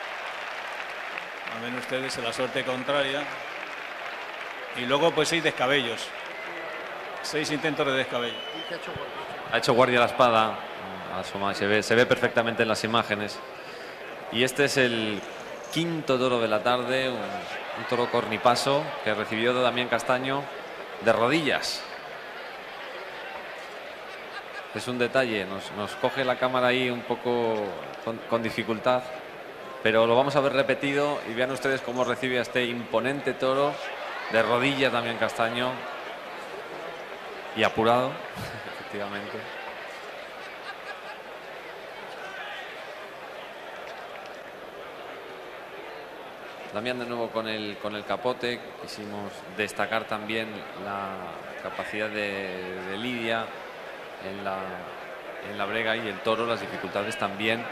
a ver ustedes, la suerte contraria. Y luego pues 6 descabellos. 6 intentos de descabello. Ha hecho guardia la espada, asoma, se ve perfectamente en las imágenes. Y este es el quinto toro de la tarde, un toro cornipaso que recibió de Damián Castaño de rodillas. Es un detalle, nos coge la cámara ahí un poco con dificultad, pero lo vamos a ver repetido y vean ustedes cómo recibe a este imponente toro de rodillas Damián Castaño, y apurado, efectivamente. Damián de nuevo con el capote. Quisimos destacar también la capacidad de lidia en la brega, y el toro, las dificultades también.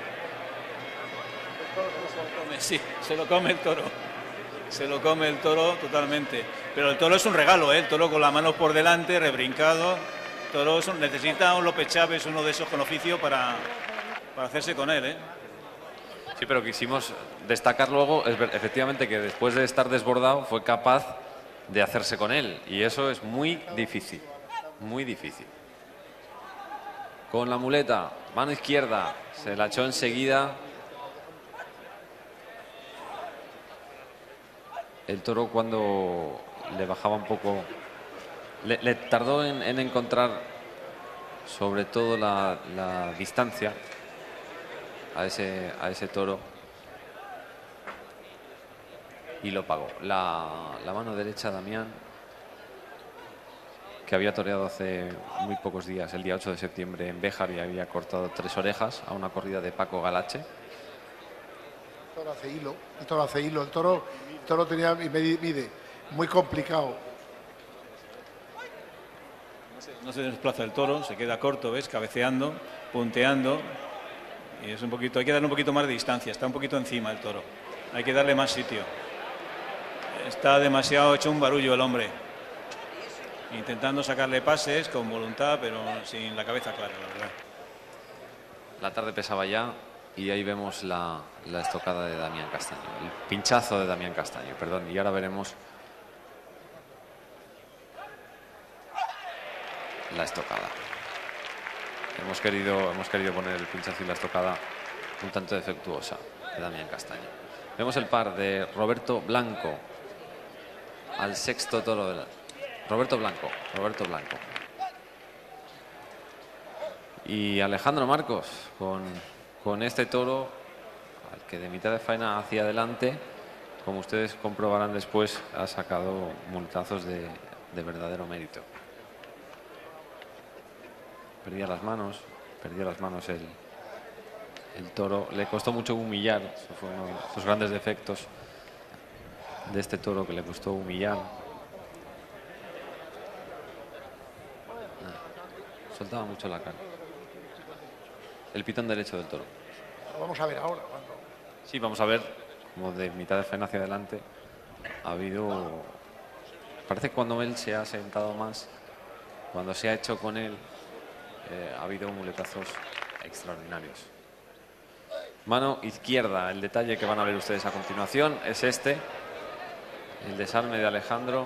Sí, se lo come el toro. Se lo come el toro totalmente. Pero el toro es un regalo, ¿eh? El toro con las manos por delante, rebrincado. El toro necesita un López Chávez, uno de esos con oficio para hacerse con él, ¿eh? Sí, pero quisimos destacar luego, efectivamente, que después de estar desbordado fue capaz de hacerse con él. Y eso es muy difícil, muy difícil. Con la muleta, mano izquierda, se la echó enseguida. El toro, cuando le bajaba un poco, le tardó en encontrar sobre todo la distancia a ese toro, y lo pagó. La mano derecha, Damián, que había toreado hace muy pocos días, el día 8 de septiembre en Béjar, y había cortado 3 orejas a una corrida de Paco Galache. El toro hace hilo, el toro tenía, mide, muy complicado. No se desplaza el toro, se queda corto, ¿ves? Cabeceando, punteando. Y es un poquito, hay que darle un poquito más de distancia, está un poquito encima el toro. Hay que darle más sitio. Está demasiado hecho un barullo el hombre. Intentando sacarle pases con voluntad, pero sin la cabeza clara, la verdad. La tarde pesaba ya, y ahí vemos la estocada de Damián Castaño, el pinchazo de Damián Castaño, perdón. Y ahora veremos la estocada. Hemos querido poner el pinchazo y la estocada un tanto defectuosa de Damián Castaño. Vemos el par de Roberto Blanco al sexto toro de la... Roberto Blanco. Y Alejandro Marcos con este toro, al que de mitad de faena hacia adelante como ustedes comprobarán después, ha sacado multazos de verdadero mérito. Perdía las manos el toro. Le costó mucho humillar, eso fue uno de sus grandes defectos de este toro, que le costó humillar. Soltaba mucho la cara. El pitón derecho del toro. Vamos a ver ahora. Sí, vamos a ver, como de mitad de freno hacia adelante, ha habido... Parece que cuando él se ha sentado más, cuando se ha hecho con él, ha habido muletazos extraordinarios. Mano izquierda, el detalle que van a ver ustedes a continuación es este, el desarme de Alejandro.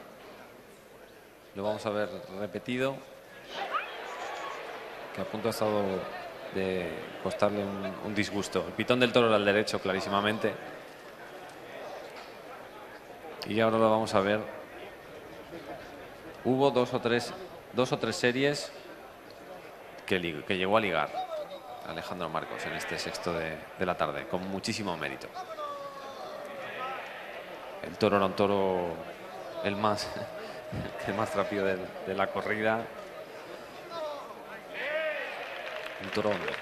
Lo vamos a ver repetido, que a punto ha estado de costarle un disgusto. El pitón del toro era el derecho, clarísimamente. Y ahora lo vamos a ver. Hubo dos o tres series que llegó a ligar Alejandro Marcos en este sexto de la tarde, con muchísimo mérito. El toro era un toro el más rápido de la corrida. Un toro hombre.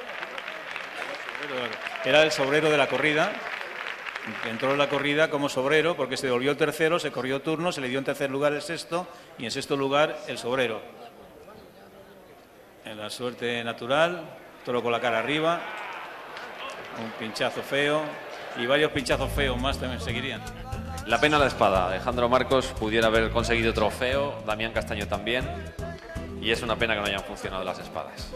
Era el sobrero de la corrida. Entró en la corrida como sobrero porque se devolvió el tercero, se corrió turno, se le dio en tercer lugar el sexto y en sexto lugar el sobrero. En la suerte natural, toro con la cara arriba, un pinchazo feo y varios pinchazos feos más también seguirían. La pena la espada. Alejandro Marcos pudiera haber conseguido trofeo, Damián Castaño también, y es una pena que no hayan funcionado las espadas.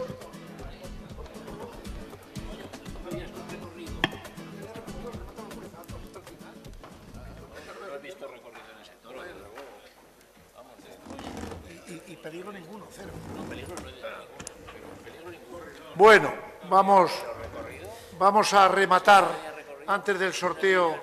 Y peligro ninguno, cero. Bueno, vamos a rematar antes del sorteo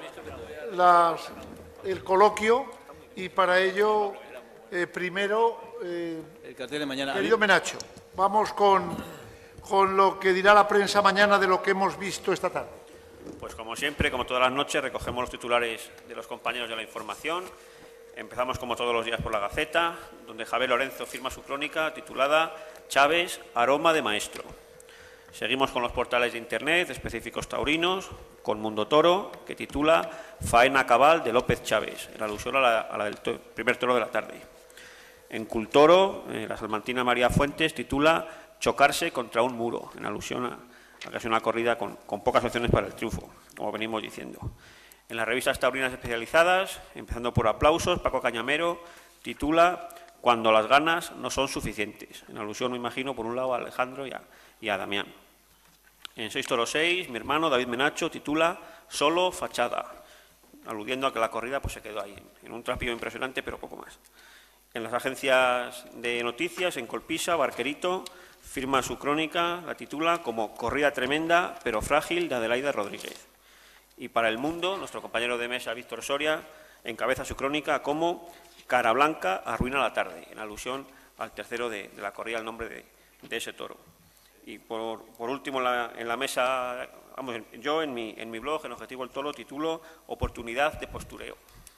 el coloquio y para ello primero el cartel de mañana. Querido Menacho, vamos con lo que dirá la prensa mañana de lo que hemos visto esta tarde. Pues como siempre, como todas las noches, recogemos los titulares de los compañeros de la información. Empezamos como todos los días por la Gaceta, donde Javier Lorenzo firma su crónica titulada Chávez, aroma de maestro. Seguimos con los portales de Internet específicos taurinos, con Mundo Toro, que titula Faena cabal de López Chávez, en alusión a la del primer toro de la tarde. En Cultoro, la salmantina María Fuentes titula Chocarse contra un muro, en alusión a que es una corrida con pocas opciones para el triunfo, como venimos diciendo. En las revistas taurinas especializadas, empezando por Aplausos, Paco Cañamero titula Cuando las ganas no son suficientes, en alusión, me imagino, por un lado a Alejandro y a Damián. En 6 Toros 6, mi hermano David Menacho titula Solo fachada, aludiendo a que la corrida pues, se quedó ahí, en un trapillo impresionante, pero poco más. En las agencias de noticias, en Colpisa, Barquerito firma su crónica, la titula como Corrida tremenda, pero frágil, de Adelaida Rodríguez. Y para El Mundo, nuestro compañero de mesa, Víctor Soria, encabeza su crónica como Cara Blanca arruina la tarde, en alusión al tercero de la corrida, el nombre de ese toro. Y por último, en la mesa, vamos, yo en mi blog, en Objetivo el Toro, titulo Oportunidad de postureo.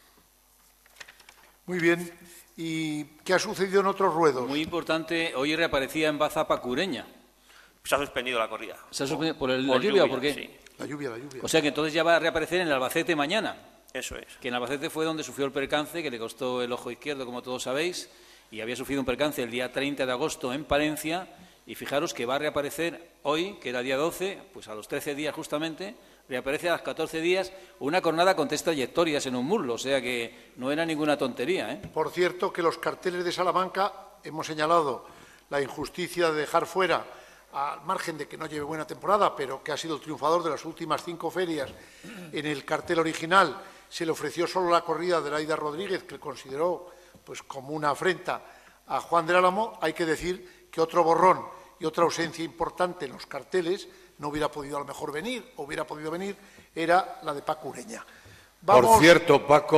Muy bien. ¿Y qué ha sucedido en otros ruedos? Muy importante, hoy reaparecía en Baza Pacureña. Se ha suspendido la corrida. ¿Se ha suspendido por la lluvia o por qué? Sí. La lluvia. O sea que entonces ya va a reaparecer en el Albacete mañana. Eso es. Que en Albacete fue donde sufrió el percance, que le costó el ojo izquierdo, como todos sabéis, y había sufrido un percance el día 30 de agosto en Palencia, y fijaros que va a reaparecer hoy, que era día 12, pues a los 13 días justamente, reaparece a los 14 días una cornada con 3 trayectorias en un muslo, o sea que no era ninguna tontería, ¿eh? Por cierto, que los carteles de Salamanca hemos señalado la injusticia de dejar fuera, al margen de que no lleve buena temporada, pero que ha sido el triunfador de las últimas 5 ferias. En el cartel original se le ofreció solo la corrida de Adelaida Rodríguez, que consideró pues, como una afrenta a Juan del Álamo. Hay que decir que otro borrón y otra ausencia importante en los carteles no hubiera podido a lo mejor venir, o hubiera podido venir, era la de Paco Ureña. Por cierto,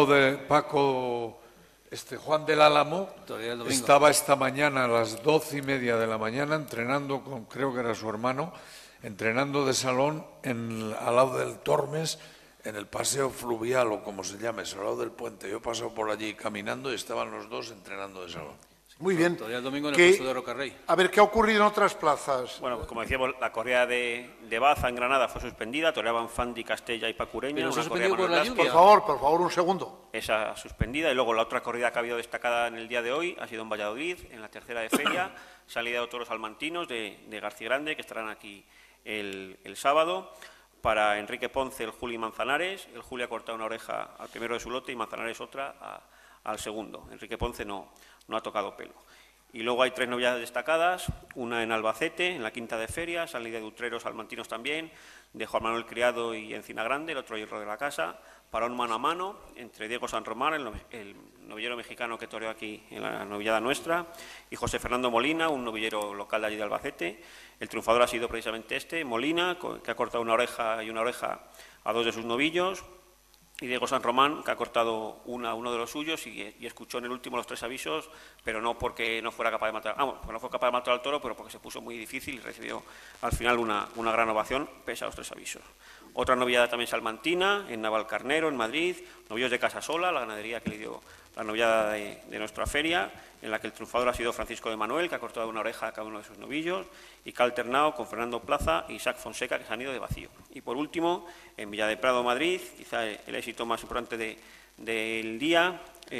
Juan del Álamo estaba esta mañana a las 12:30 de la mañana entrenando con, creo que era su hermano, entrenando de salón al lado del Tormes, en el paseo fluvial o como se llame, Salado del Puente. Yo he pasado por allí caminando y estaban los dos entrenando de salón. Muy bien. Todavía el domingo en el puesto de Rocarrey. A ver, ¿qué ha ocurrido en otras plazas? Bueno, pues como decíamos, la corrida de Baza en Granada fue suspendida, toreaban Fandi, Castella y Pacureña. Pero se ha una corrida suspendido por la Manuel lluvia. Por favor, un segundo. Esa suspendida, y luego la otra corrida que ha habido destacada en el día de hoy ha sido en Valladolid, en la tercera de feria, salida de toros salmantinos de García Grande, que estarán aquí el sábado. Para Enrique Ponce, el Juli Manzanares. El Juli ha cortado una oreja al primero de su lote y Manzanares otra al segundo. Enrique Ponce no ha tocado pelo. Y luego hay 3 novedades destacadas, una en Albacete, en la quinta de feria, salida de utreros salmantinos también, de Juan Manuel Criado y Encina Grande, el otro hierro de la casa, para un mano a mano entre Diego San Román, el novillero mexicano que toreó aquí en la novillada nuestra, y José Fernando Molina, un novillero local de allí de Albacete. El triunfador ha sido precisamente Molina, que ha cortado una oreja a 2 de sus novillos, y Diego San Román, que ha cortado a uno de los suyos y escuchó en el último los 3 avisos, pero no porque no fuera capaz de matar, porque no fue capaz de matar al toro, pero porque se puso muy difícil y recibió al final una gran ovación pese a los 3 avisos. Otra novillada también salmantina, en Navalcarnero, en Madrid, novillos de Casasola, la ganadería que le dio la novillada de nuestra feria, en la que el triunfador ha sido Francisco de Manuel, que ha cortado una oreja a cada uno de sus novillos, y que ha alternado con Fernando Plaza y Isaac Fonseca, que se han ido de vacío. Y por último, en Villa de Prado, Madrid, quizá el éxito más importante del día,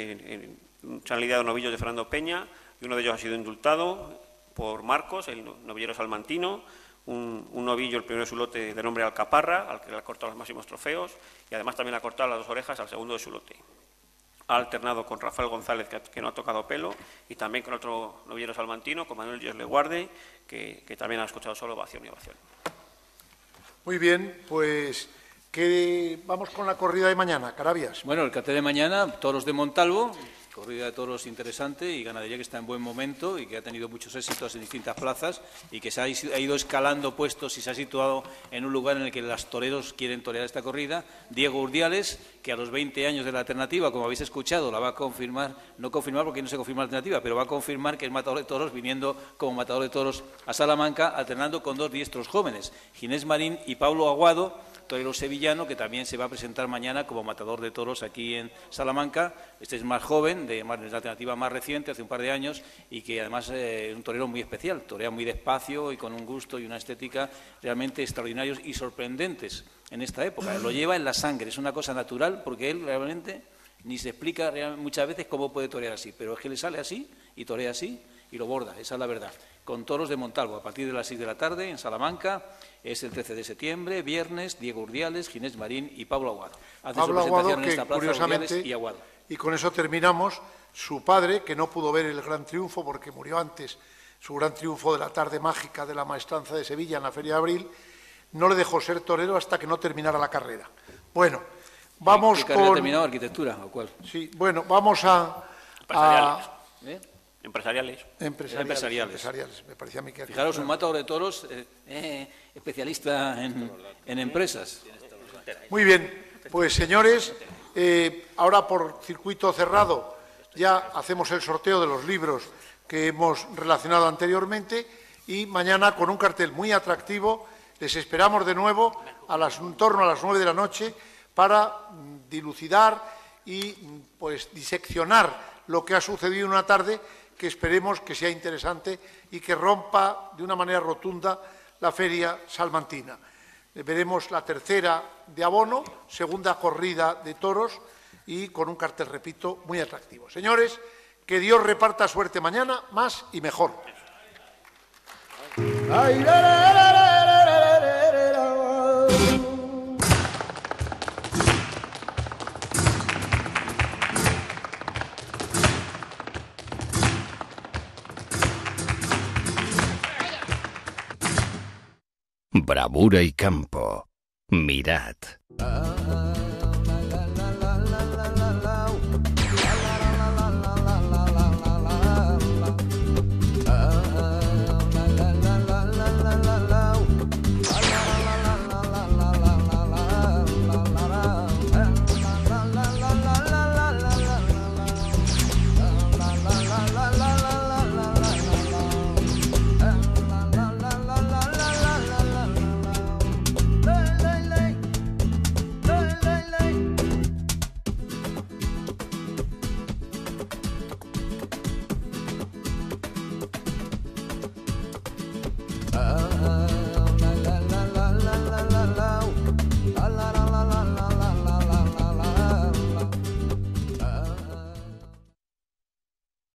se han lidiado novillos de Fernando Peña, y uno de ellos ha sido indultado por Marcos, el novillero salmantino, un novillo, el primero de su lote, de nombre Alcaparra, al que le ha cortado los máximos trofeos, y además también le ha cortado las 2 orejas al segundo de su lote. Ha alternado con Rafael González, que no ha tocado pelo, y también con otro novillero salmantino, con Manuel Dios Leguarde, que también ha escuchado solo ovación y ovación. Muy bien, pues vamos con la corrida de mañana, Carabias. Bueno, el cartel de mañana, toros de Montalvo, corrida de toros interesante y ganadería que está en buen momento y que ha tenido muchos éxitos en distintas plazas y que se ha ido escalando puestos y se ha situado en un lugar en el que los toreros quieren torear esta corrida. Diego Urdiales, que a los 20 años de la alternativa, como habéis escuchado, la va a confirmar, no confirmar porque no se confirma la alternativa, pero va a confirmar que es matador de toros, viniendo como matador de toros a Salamanca, alternando con 2 diestros jóvenes, Ginés Marín y Pablo Aguado, torero sevillano, que también se va a presentar mañana como matador de toros aquí en Salamanca. Este es más joven, de la alternativa más reciente, hace un par de años, y que además es un torero muy especial, torea muy despacio y con un gusto y una estética realmente extraordinarios y sorprendentes en esta época. Lo lleva en la sangre, es una cosa natural, porque él realmente ni se explica muchas veces cómo puede torear así, pero es que le sale así y torea así y lo borda, esa es la verdad. Con toros de Montalvo, a partir de las 6 de la tarde en Salamanca, es el 13 de septiembre, viernes, Diego Urdiales, Ginés Marín y Pablo Aguado. Pablo Aguado, que curiosamente, y con eso terminamos, su padre, que no pudo ver el gran triunfo porque murió antes, su gran triunfo de la tarde mágica de la maestranza de Sevilla en la Feria de Abril, no le dejó ser torero hasta que no terminara la carrera. Bueno, vamos ¿Qué carrera ha terminado? ¿Arquitectura o cuál? Sí, bueno, vamos a... Empresariales. Empresariales. Me parecía a mí que... Fijaros, un matador de toros especialista en empresas. Muy bien, pues señores, ahora por circuito cerrado ya hacemos el sorteo de los libros que hemos relacionado anteriormente y mañana con un cartel muy atractivo les esperamos de nuevo en torno a las 9 de la noche para dilucidar y pues diseccionar lo que ha sucedido una tarde que esperemos que sea interesante y que rompa de una manera rotunda la feria salmantina. Veremos la tercera de abono, segunda corrida de toros y con un cartel, repito, muy atractivo. Señores, que Dios reparta suerte mañana, más y mejor. Bravura y campo. Mirad.